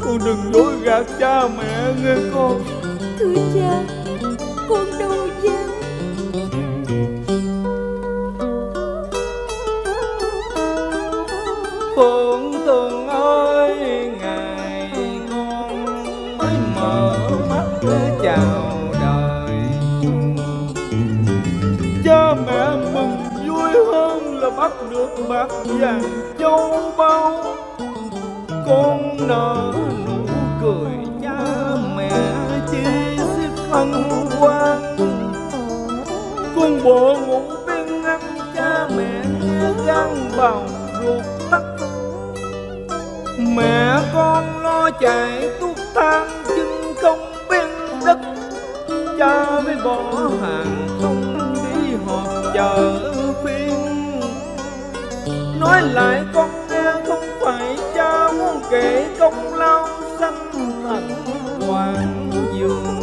Con đừng dối gạt cha mẹ nghe con. Thưa cha, con đâu dám. Phượng Tường ơi, ngày con mới mở mắt chào đời. Cha mẹ mừng vui hơn là bắt được bạc vàng châu báu. Con nở nụ cười cha mẹ chi xiết hân hoan. Con bộ ngủ bên ngăn cha mẹ nghe gan bào ruột tắt. Mẹ con lo chạy tuốt than chân không bên đất. Cha mới bỏ hàng không đi họp chợ phiên. Nói lại con nghe, không phải cha muốn kể công lao sanh thành hoàng dương,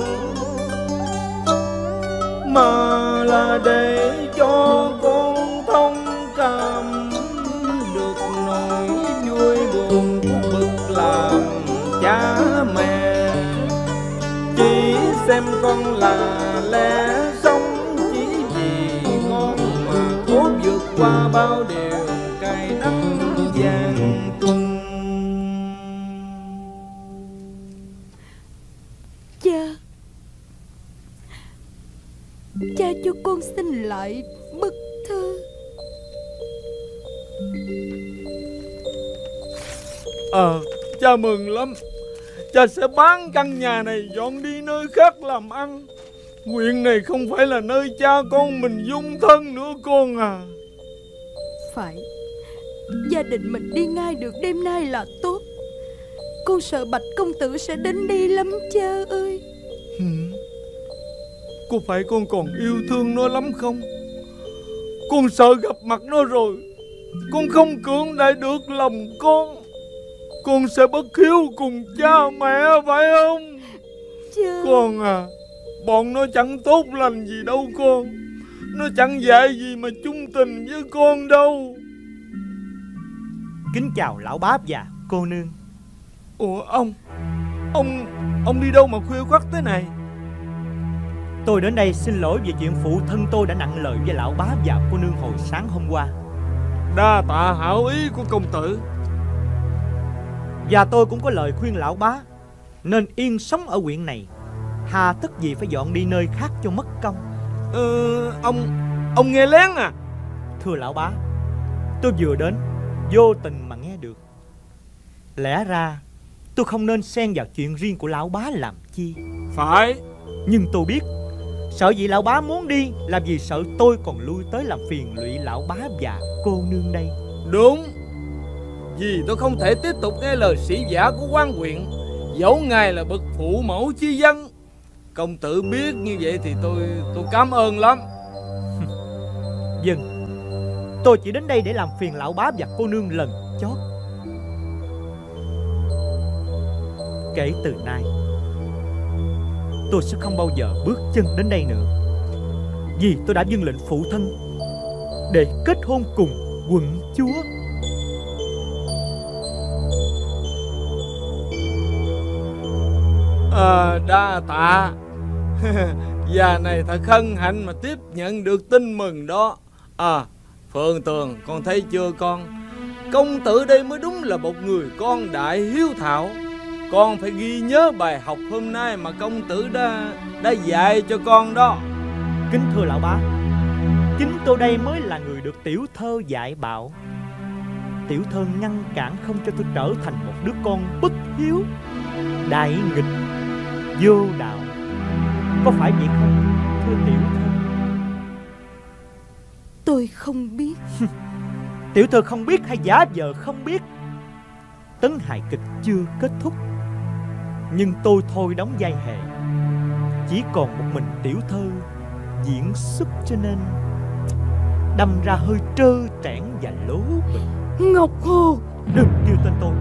mà là để cho con thông cảm được nỗi vui buồn của bậc làm cha mẹ. Chỉ xem con là lẽ sống, chỉ vì ngon mà cố vượt qua bao điều cay đắng gian truân. Cha, cha cho con xin lại bức thư. Ờ, cha mừng lắm. Cha sẽ bán căn nhà này dọn đi nơi khác làm ăn. Huyện này không phải là nơi cha con mình dung thân nữa con à. Phải, gia đình mình đi ngay được đêm nay là tốt. Con sợ Bạch công tử sẽ đến đây lắm cha ơi. Ừ. Có phải con còn yêu thương nó lắm không? Con sợ gặp mặt nó rồi con không cưỡng lại được lòng con. Con sẽ bất hiếu cùng cha mẹ phải không? Cha. Con à, bọn nó chẳng tốt lành gì đâu con. Nó chẳng dạy gì mà chung tình với con đâu. Kính chào lão bá và cô nương. Ủa ông Ông Ông đi đâu mà khuya khoắt thế này? Tôi đến đây xin lỗi về chuyện phụ thân tôi đã nặng lời với lão bá và cô nương hồi sáng hôm qua. Đa tạ hảo ý của công tử. Và tôi cũng có lời khuyên lão bá nên yên sống ở huyện này, hà tất gì phải dọn đi nơi khác cho mất công. Ừ, ông Ông nghe lén à? Thưa lão bá, tôi vừa đến vô tình mà nghe được. Lẽ ra tôi không nên xen vào chuyện riêng của lão bá làm chi. Phải. Nhưng tôi biết sợ gì lão bá muốn đi là vì sợ tôi còn lui tới làm phiền lụy lão bá và cô nương đây. Đúng. Vì tôi không thể tiếp tục nghe lời sĩ giả của quan huyện, dẫu ngài là bậc phụ mẫu chi dân. Công tử biết như vậy thì tôi tôi cảm ơn lắm. Vâng, tôi chỉ đến đây để làm phiền lão bá và cô nương lần chót. Kể từ nay tôi sẽ không bao giờ bước chân đến đây nữa, vì tôi đã vâng lệnh phụ thân để kết hôn cùng quận chúa. À, đa tạ. Già này thật hân hạnh mà tiếp nhận được tin mừng đó. À, Phượng Tường, con thấy chưa con? Công tử đây mới đúng là một người con đại hiếu thảo. Con phải ghi nhớ bài học hôm nay mà công tử đã đã dạy cho con đó. Kính thưa lão bá, chính tôi đây mới là người được tiểu thơ dạy bảo. Tiểu thơ ngăn cản không cho tôi trở thành một đứa con bất hiếu, đại nghịch, vô đạo. Có phải vậy không, thưa tiểu thơ? Tôi không biết. Tiểu thơ không biết hay giả vờ không biết? Tấn hài kịch chưa kết thúc, nhưng tôi thôi đóng vai hề. Chỉ còn một mình tiểu thơ diễn xuất, cho nên đâm ra hơi trơ trẽn và lố bịch. Ngọc Hồ, đừng kêu tên tôi.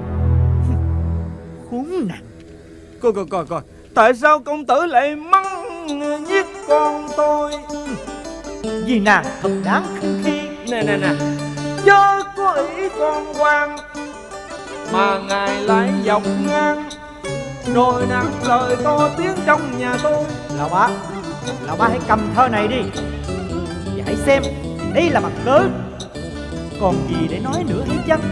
Khốn nạn. Coi coi coi coi, tại sao công tử lại mắng giết con tôi? Vì nàng thật đáng khinh khi. Nè nè nè, chớ có ý con quan mà ngài lại dọc ngang, rồi nặng lời to tiếng trong nhà tôi. Lão bá, lão bá hãy cầm thơ này đi và hãy xem đây là mặt cớ. Còn gì để nói nữa hay chăng?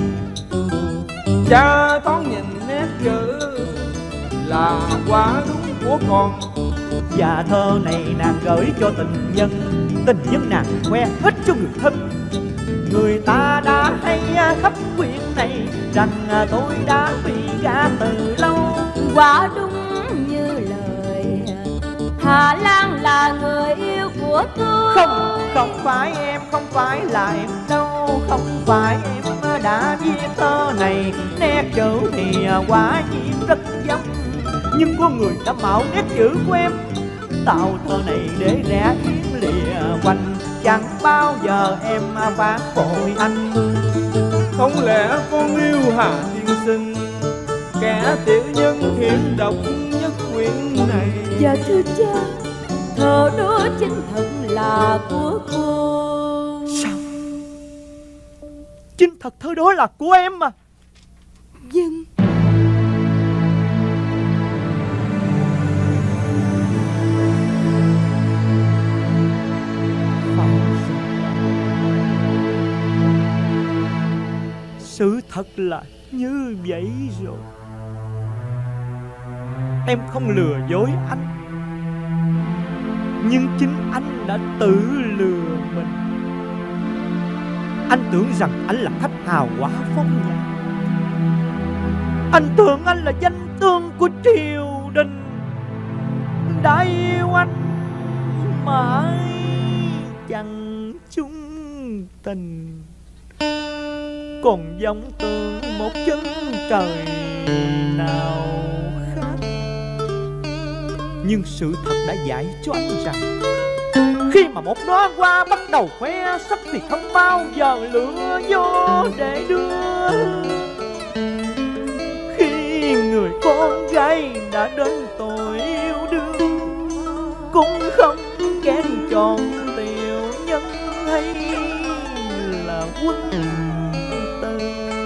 Cha thoáng nhìn nét chữ là quả đúng của con. Và thơ này nàng gửi cho tình nhân, tình nhân nàng khoe hết cho người thân. Người ta đã hay khắp quyện này rằng tôi đã bị gả từ lâu. Quả đúng như lời Hà Lan là người yêu của tôi. Không, không phải em, không phải là em đâu. Không phải em đã viết thơ này. Nét chữ thì quả nhiên rất giống, nhưng có người đã mạo nét chữ của em, tạo thơ này để rẽ yếm lìa quanh. Chẳng bao giờ em phản bội anh. Không lẽ con yêu Hà tiên sinh, kẻ tiểu nhân hiểm độc nhất quyện này? Dạ thưa cha, thơ đó chính thật là của cô. Sao? Chính thật thơ đó là của em mà. Vâng. Sự thật là như vậy rồi. Em không lừa dối anh, nhưng chính anh đã tự lừa mình. Anh tưởng rằng anh là khách hào quá phong nhã. Anh tưởng anh là danh tướng của triều đình, đã yêu anh mãi chẳng chung tình. Còn giống tượng một chân trời nào khác. Nhưng sự thật đã dạy cho anh rằng khi mà một đóa hoa bắt đầu khoe sắc thì không bao giờ lửa vô để đưa. Khi người con gái đã đến tuổi yêu đương, cũng không kén chọn tiểu nhân hay là quân tử.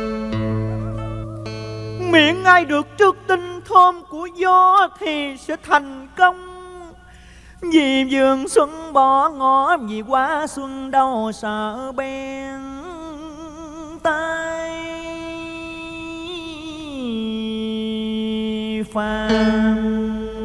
Miệng ai được trước tinh thơm của gió thì sẽ thành công. Vì vườn xuân bỏ ngỏ, vì qua xuân đâu sợ bén tay phàm.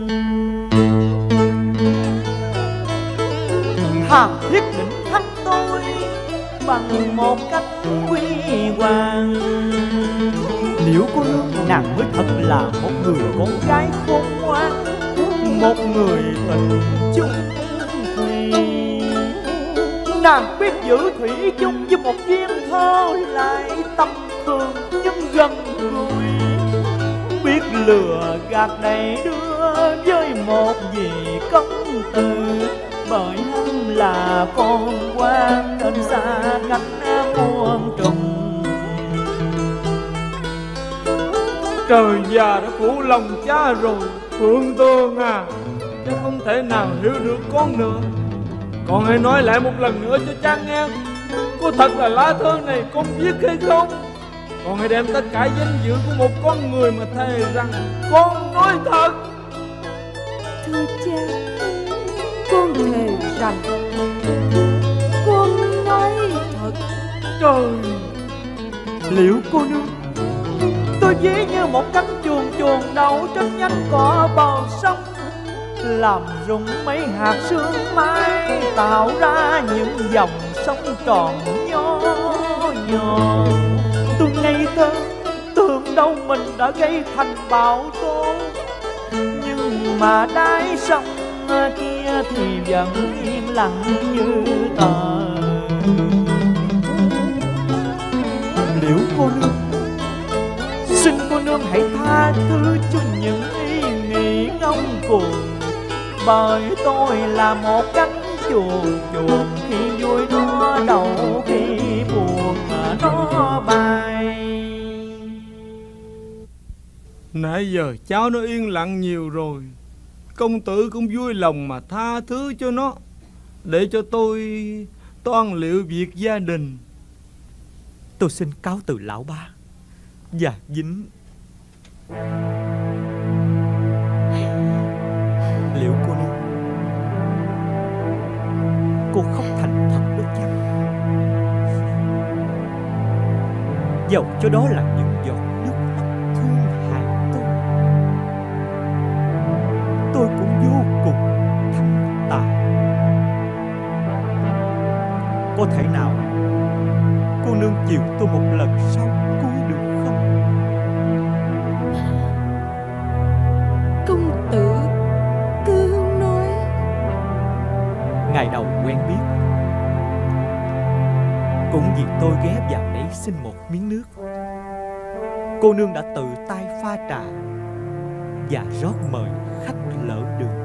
Thà thiết định thắng tôi bằng một cách quy hoàng. Liệu cô nương nàng mới thật là một người con gái khôn ngoan, một người tình chung thủy. Nàng biết giữ thủy chung với một viên thơ lại tầm thường nhưng gần gũi, biết lừa gạt đầy đưa với một vị công tử. Bởi hắn là con quan nên xa cách muôn trùng. Trời già đã phủ lòng cha rồi Phượng Tường à, cha không thể nào hiểu được con nữa. Con hãy nói lại một lần nữa cho cha nghe, có thật là lá thơ này con viết hay không? Con hãy đem tất cả danh dự của một con người mà thề rằng con nói thật. Thưa cha, con thề rằng con nói thật. Trời, liệu cô nương tôi ví như một cánh chuồn chuồn đậu trên nhánh cỏ bờ sông, làm rụng mấy hạt sương mai, tạo ra những dòng sông tròn nho nhỏ. Tôi ngây thơ tưởng đâu mình đã gây thành bão tố, nhưng mà đáy sông kia thì vẫn im lặng như tờ. Liệu cô nương, xin cô nương hãy tha thứ cho những ý nghĩ ngông cuồng, bởi tôi là một cánh chuồn chuồn, khi vui nó đậu, khi buồn mà nó bay. Nãy giờ cháu nó yên lặng nhiều rồi, công tử cũng vui lòng mà tha thứ cho nó, để cho tôi toan liệu việc gia đình. Tôi xin cáo từ lão ba, và Vĩnh. Liễu cô nương, cô khóc thành thật đó chăng? Dẫu cho đó là những giọt nước mắt thương hại tôi, tôi cũng vô cùng thâm tạ. Có thể nào cô nương chiều tôi một lần sau cuối được không? Công tử cứ nói. Ngày đầu quen biết, cũng vì tôi ghé vào đấy xin một miếng nước, cô nương đã tự tay pha trà và rót mời khách lỡ đường.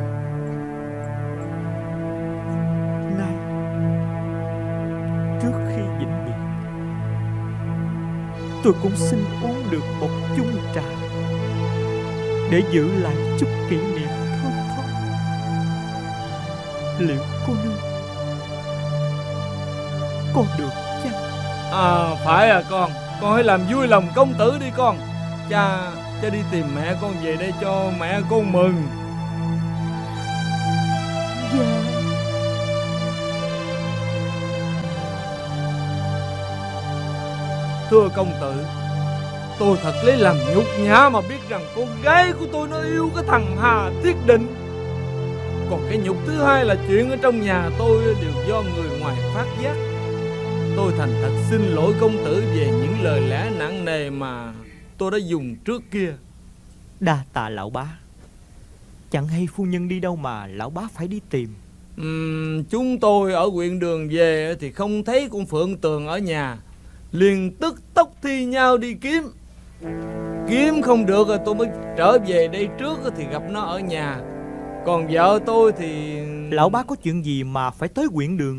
Nay trước khi vĩnh biệt, tôi cũng xin uống được một chung trà để giữ lại chút kỷ niệm thơm tho. Liệu cô nương có được chăng? À phải à con, con hãy làm vui lòng công tử đi con. Cha, cha đi tìm mẹ con về đây cho mẹ con mừng. Dạ. Thưa công tử, tôi thật lấy làm nhục nhã mà biết rằng con gái của tôi nó yêu cái thằng Hà Thiết Định. Còn cái nhục thứ hai là chuyện ở trong nhà tôi đều do người ngoài phát giác. Tôi thành thật xin lỗi công tử về những lời lẽ nặng nề mà tôi đã dùng trước kia. Đa tạ lão bá. Chẳng hay phu nhân đi đâu mà lão bá phải đi tìm? uhm, Chúng tôi ở huyện Đường về thì không thấy con Phượng Tường ở nhà, liền tức tốc thi nhau đi kiếm. Kiếm không được rồi tôi mới trở về đây trước thì gặp nó ở nhà. Còn vợ tôi thì... Lão bá có chuyện gì mà phải tới huyện Đường?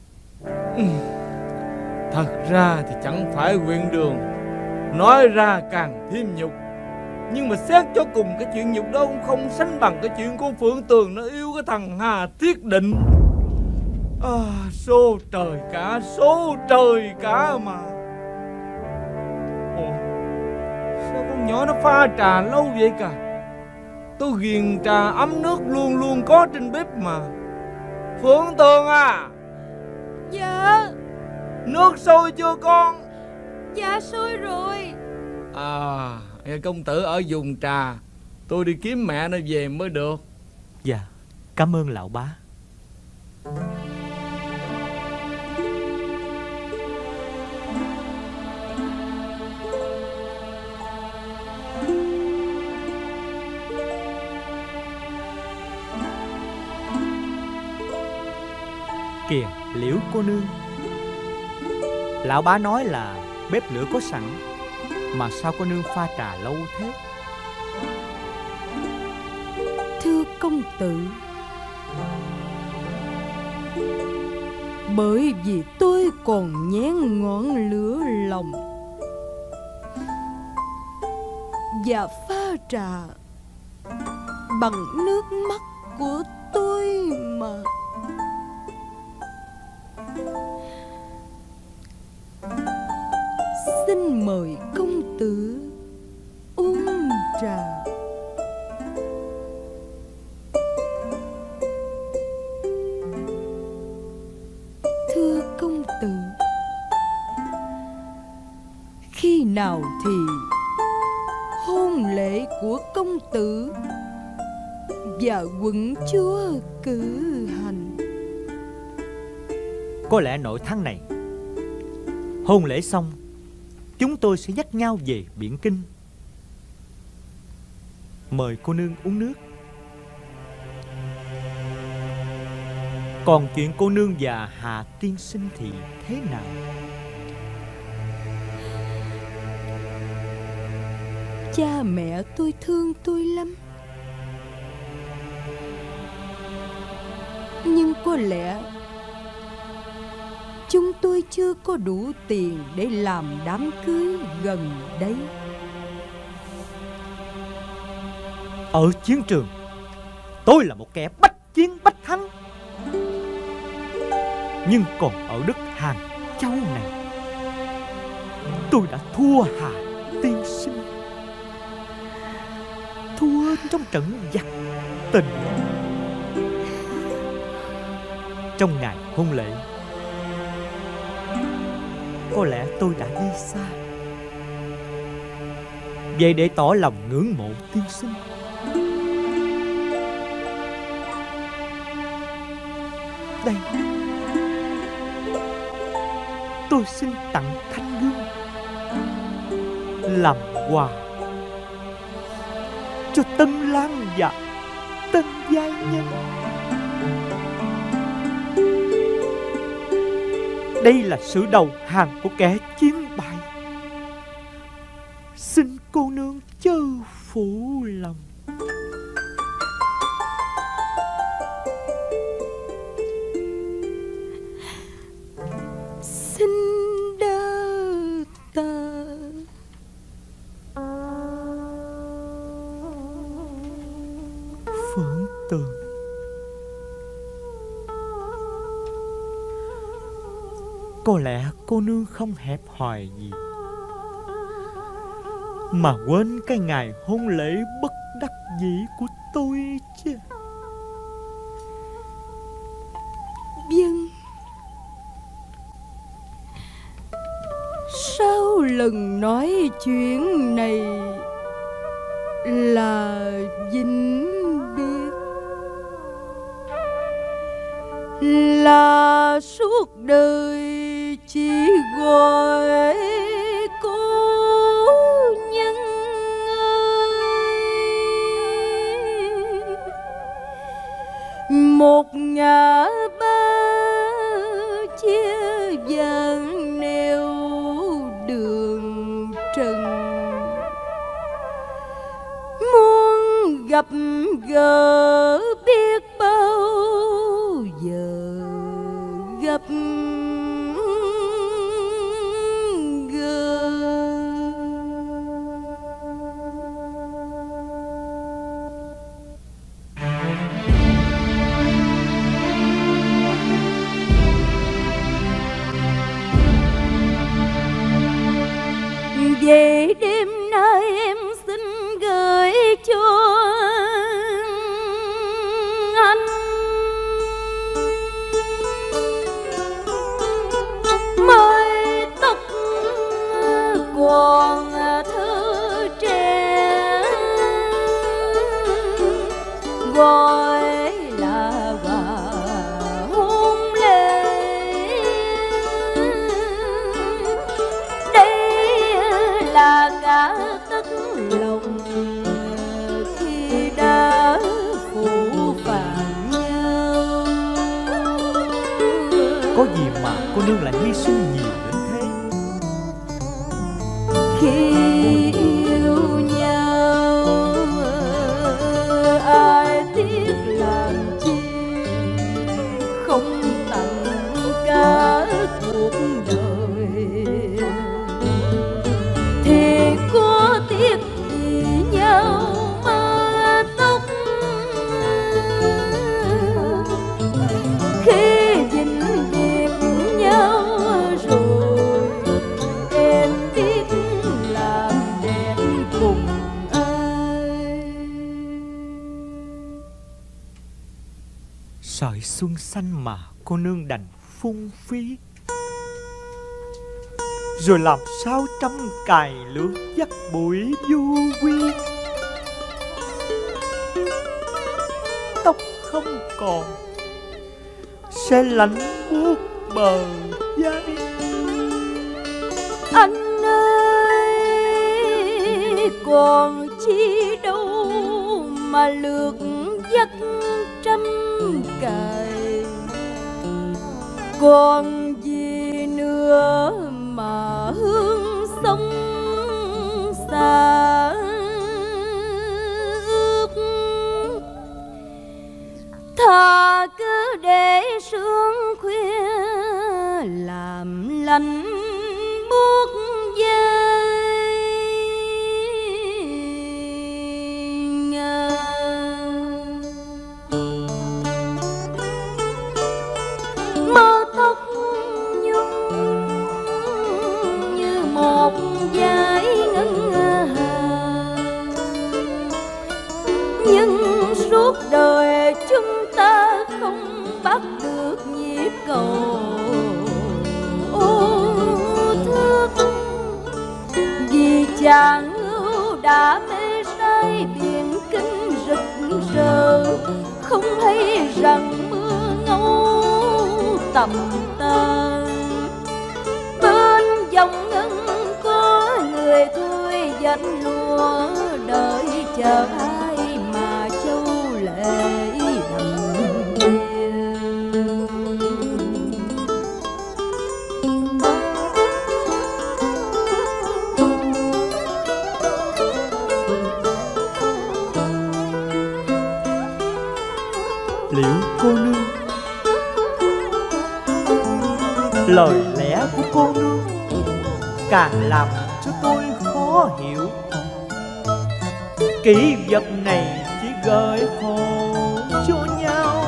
Thật ra thì chẳng phải huyện Đường, nói ra càng thêm nhục. Nhưng mà xét cho cùng cái chuyện nhục đó cũng không sánh bằng cái chuyện con Phượng Tường nó yêu cái thằng Hà Thiết Định. À, số trời cả, số trời cả mà. Ồ, sao con nhỏ nó pha trà lâu vậy cả? Tôi ghiền trà ấm nước luôn luôn có trên bếp mà. Phượng Tường à. Dạ. Nước sôi chưa con? Dạ sôi rồi. À, công tử ở dùng trà, tôi đi kiếm mẹ nó về mới được. Dạ, cảm ơn lão bá. Kìa Liễu cô nương, lão bá nói là bếp lửa có sẵn, mà sao cô nương pha trà lâu thế? Thưa công tử, bởi vì tôi còn nhén ngọn lửa lòng và pha trà bằng nước mắt của tôi mà. Xin mời công tử uống trà. Thưa công tử, khi nào thì hôn lễ của công tử và quận chúa cử hành? Có lẽ nội tháng này. Hôn lễ xong, chúng tôi sẽ dắt nhau về Biển Kinh. Mời cô nương uống nước. Còn chuyện cô nương và Hà tiên sinh thì thế nào? Cha mẹ tôi thương tôi lắm, nhưng có lẽ chúng tôi chưa có đủ tiền để làm đám cưới gần đấy. Ở chiến trường, tôi là một kẻ bách chiến bách thắng. Nhưng còn ở đất Hàng Châu này, tôi đã thua Hà tiên thua trong trận giặc tình. Trong ngày hôn lễ, có lẽ tôi đã đi xa. Vậy để tỏ lòng ngưỡng mộ tiên sinh, đây, tôi xin tặng thanh gươm làm quà cho Tân Lan và Tân Giai Nhân. Đây là sự đầu hàng của kẻ chiến bại. Xin cô nương chớ phụ lòng. Xin đỡ ta. Phượng Tường, có lẽ cô nương không hẹp hòi gì mà quên cái ngày hôn lễ bất đắc dĩ của tôi chứ. Vâng. Sau lần nói chuyện này là vĩnh biệt, là suốt đời chỉ gọi cô nhân ơi. Một ngã ba chia vàng nẻo đường trần, muốn gặp gỡ biết bao giờ gặp gỡ. Về đêm nay em xin gửi cho anh mái tóc còn thơ trẻ, gọi là quà hôn lễ. Đây là cả tất lòng khi đã phụ phàng nhau. Có gì mà cô nương lại hy sinh nhiều đến thế? Khi yêu nhau ai tiếc làm chi, không tặng cả cuộc đời thì có tiếc gì nhau mà tóc. Khi vĩnh biệt nhau rồi em biết làm đẹp cùng ai. Sợi xuân xanh mà cô nương đành phung phí, rồi làm sao trăm cài lưỡi dắt bụi du quy. Tóc không còn sẽ lạnh buốt bờ vai. Anh ơi còn chi đâu mà lược dắt trăm cài, còn gì nữa mà hương sông xa ước. Thà cứ để sương khuya làm lạnh buốt vai. Mơ tóc nhung như một dải ngân hà, suốt đời chúng ta không bắt được nhịp cầu ô thước. Vì chàng ưu đã mê say biển kinh rực rỡ, không hay rằng mưa ngâu tầm tan. Bên dòng ngân có người thôi dành lúa, đợi chờ ai mà châu lệ đầm đìa. Liễu cô nương, lời lẽ của cô nương càng làm cho tôi khó hiểu. Kỷ vật này chỉ gợi khổ cho nhau,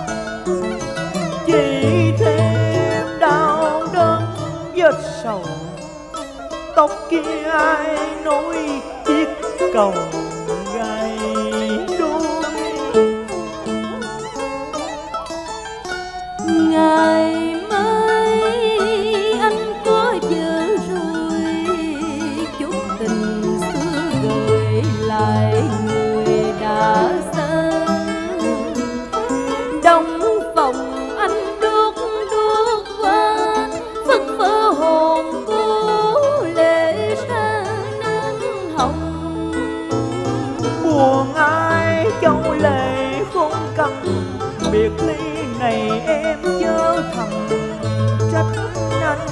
chỉ thêm đau đớn vết sầu. Tóc kia ai nối chiếc cầu gai đôi. Ngày mai anh có vợ rồi, chút tình xưa gợi lại người đã xa. Đông phòng anh đốt đốt qua, phất phơ hồn cô lệ sang nắng hồng. Buồn ai châu lệ khôn cằn, biệt ly này em chớ thầm trách anh.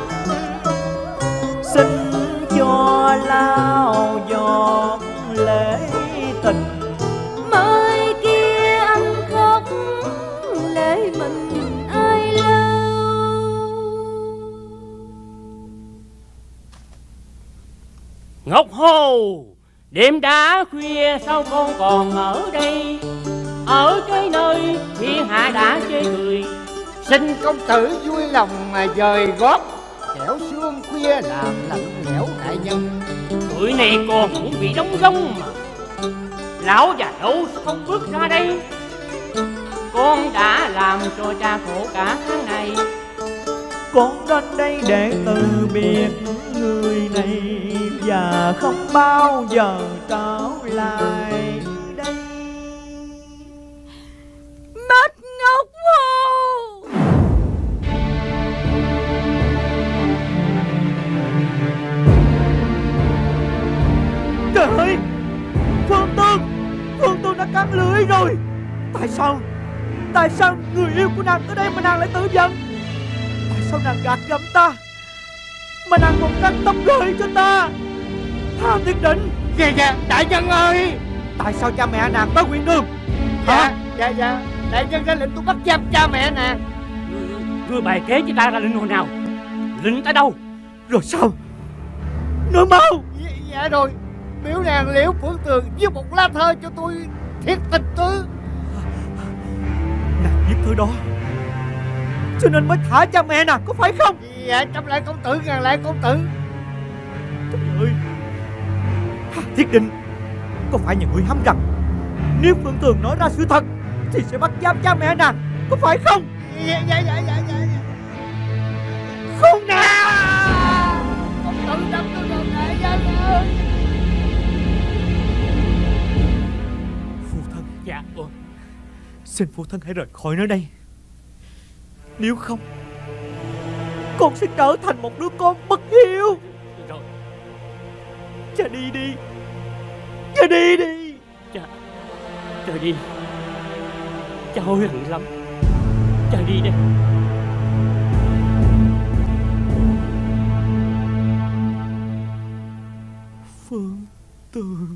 Xin cho lao giọt lệ tình, mai kia anh khóc lệ mình ai lau. Ngọc Hồ, đêm đã khuya sao con còn ở đây? Ở cái nơi thiên hạ đã chê cười. Xin công tử vui lòng mà dời gót, kẻo sương khuya làm lạnh lẽo đại nhân. Tụi này còn cũng bị đóng gông mà. Lão già đâu sao không bước ra đây? Con đã làm cho cha khổ cả tháng này. Con đến đây để từ biệt người này, và không bao giờ trở lại đây. Bách Ngọc Hồ, trời ơi, Phương Tương, Phương Tương đã cắn lưỡi rồi. Tại sao, tại sao người yêu của nàng tới đây mà nàng lại tự giận? Tại sao nàng gạt gẫm ta, mà nàng còn cắn tóc gợi cho ta? Hà Thiết Định, Dạ dạ, đại nhân ơi. tại sao cha mẹ nàng tới Quyện Đường? Dạ, dạ dạ, đại nhân ra lệnh tôi bắt giam cha mẹ nàng. Ngươi bài kế với ta ra lệnh hồi nào? Lệnh ta đâu? Rồi sao? Nói mau. Dạ, dạ rồi, biểu nàng Liễu Phượng Tường viết một lá thơ cho tôi Thiết Tình Tứ. Nàng viết thư đó cho nên mới thả cha mẹ nàng, có phải không? Dạ, chấp lại công tử, ngàn lại công tử. Trời ơi, Hà Thiết Định, có phải nhà ngươi hăm rằng nếu Phương Tường nói ra sự thật thì sẽ bắt giam cha mẹ nàng, có phải không? Dạ dạ dạ dạ dạ, dạ. Không nào. Công tử đâm tôi rồi đại nhân ơi. Phụ thân, Dạ ủa. xin phụ thân hãy rời khỏi nơi đây. Nếu không, con sẽ trở thành một đứa con bất hiếu. Rồi, Cha đi đi, cha đi đi. cha, cha đi. Cha hối hận lắm. Cha đi đi. Phương Tường,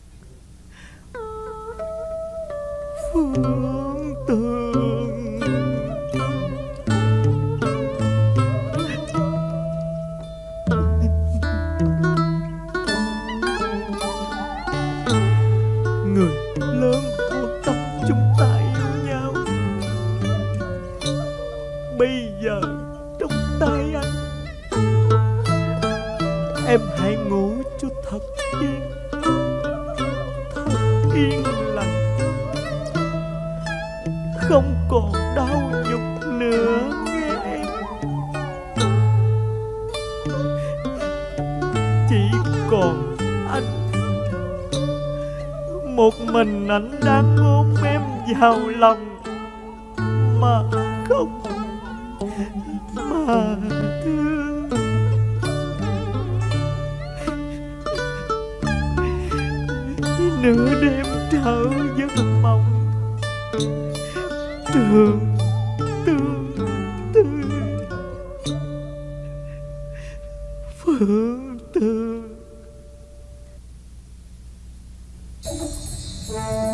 Phương Tường. Người lớn của tâm chúng ta yêu nhau, bây giờ trong tay anh. Em hãy ngủ cho thật yên, thật yên lành. không còn đau nhục nữa nghe em. Chỉ còn anh, một mình anh đang ôm em vào lòng mà không mà thương. Nửa đêm trở giấc mộng, trường tương tư phương tư.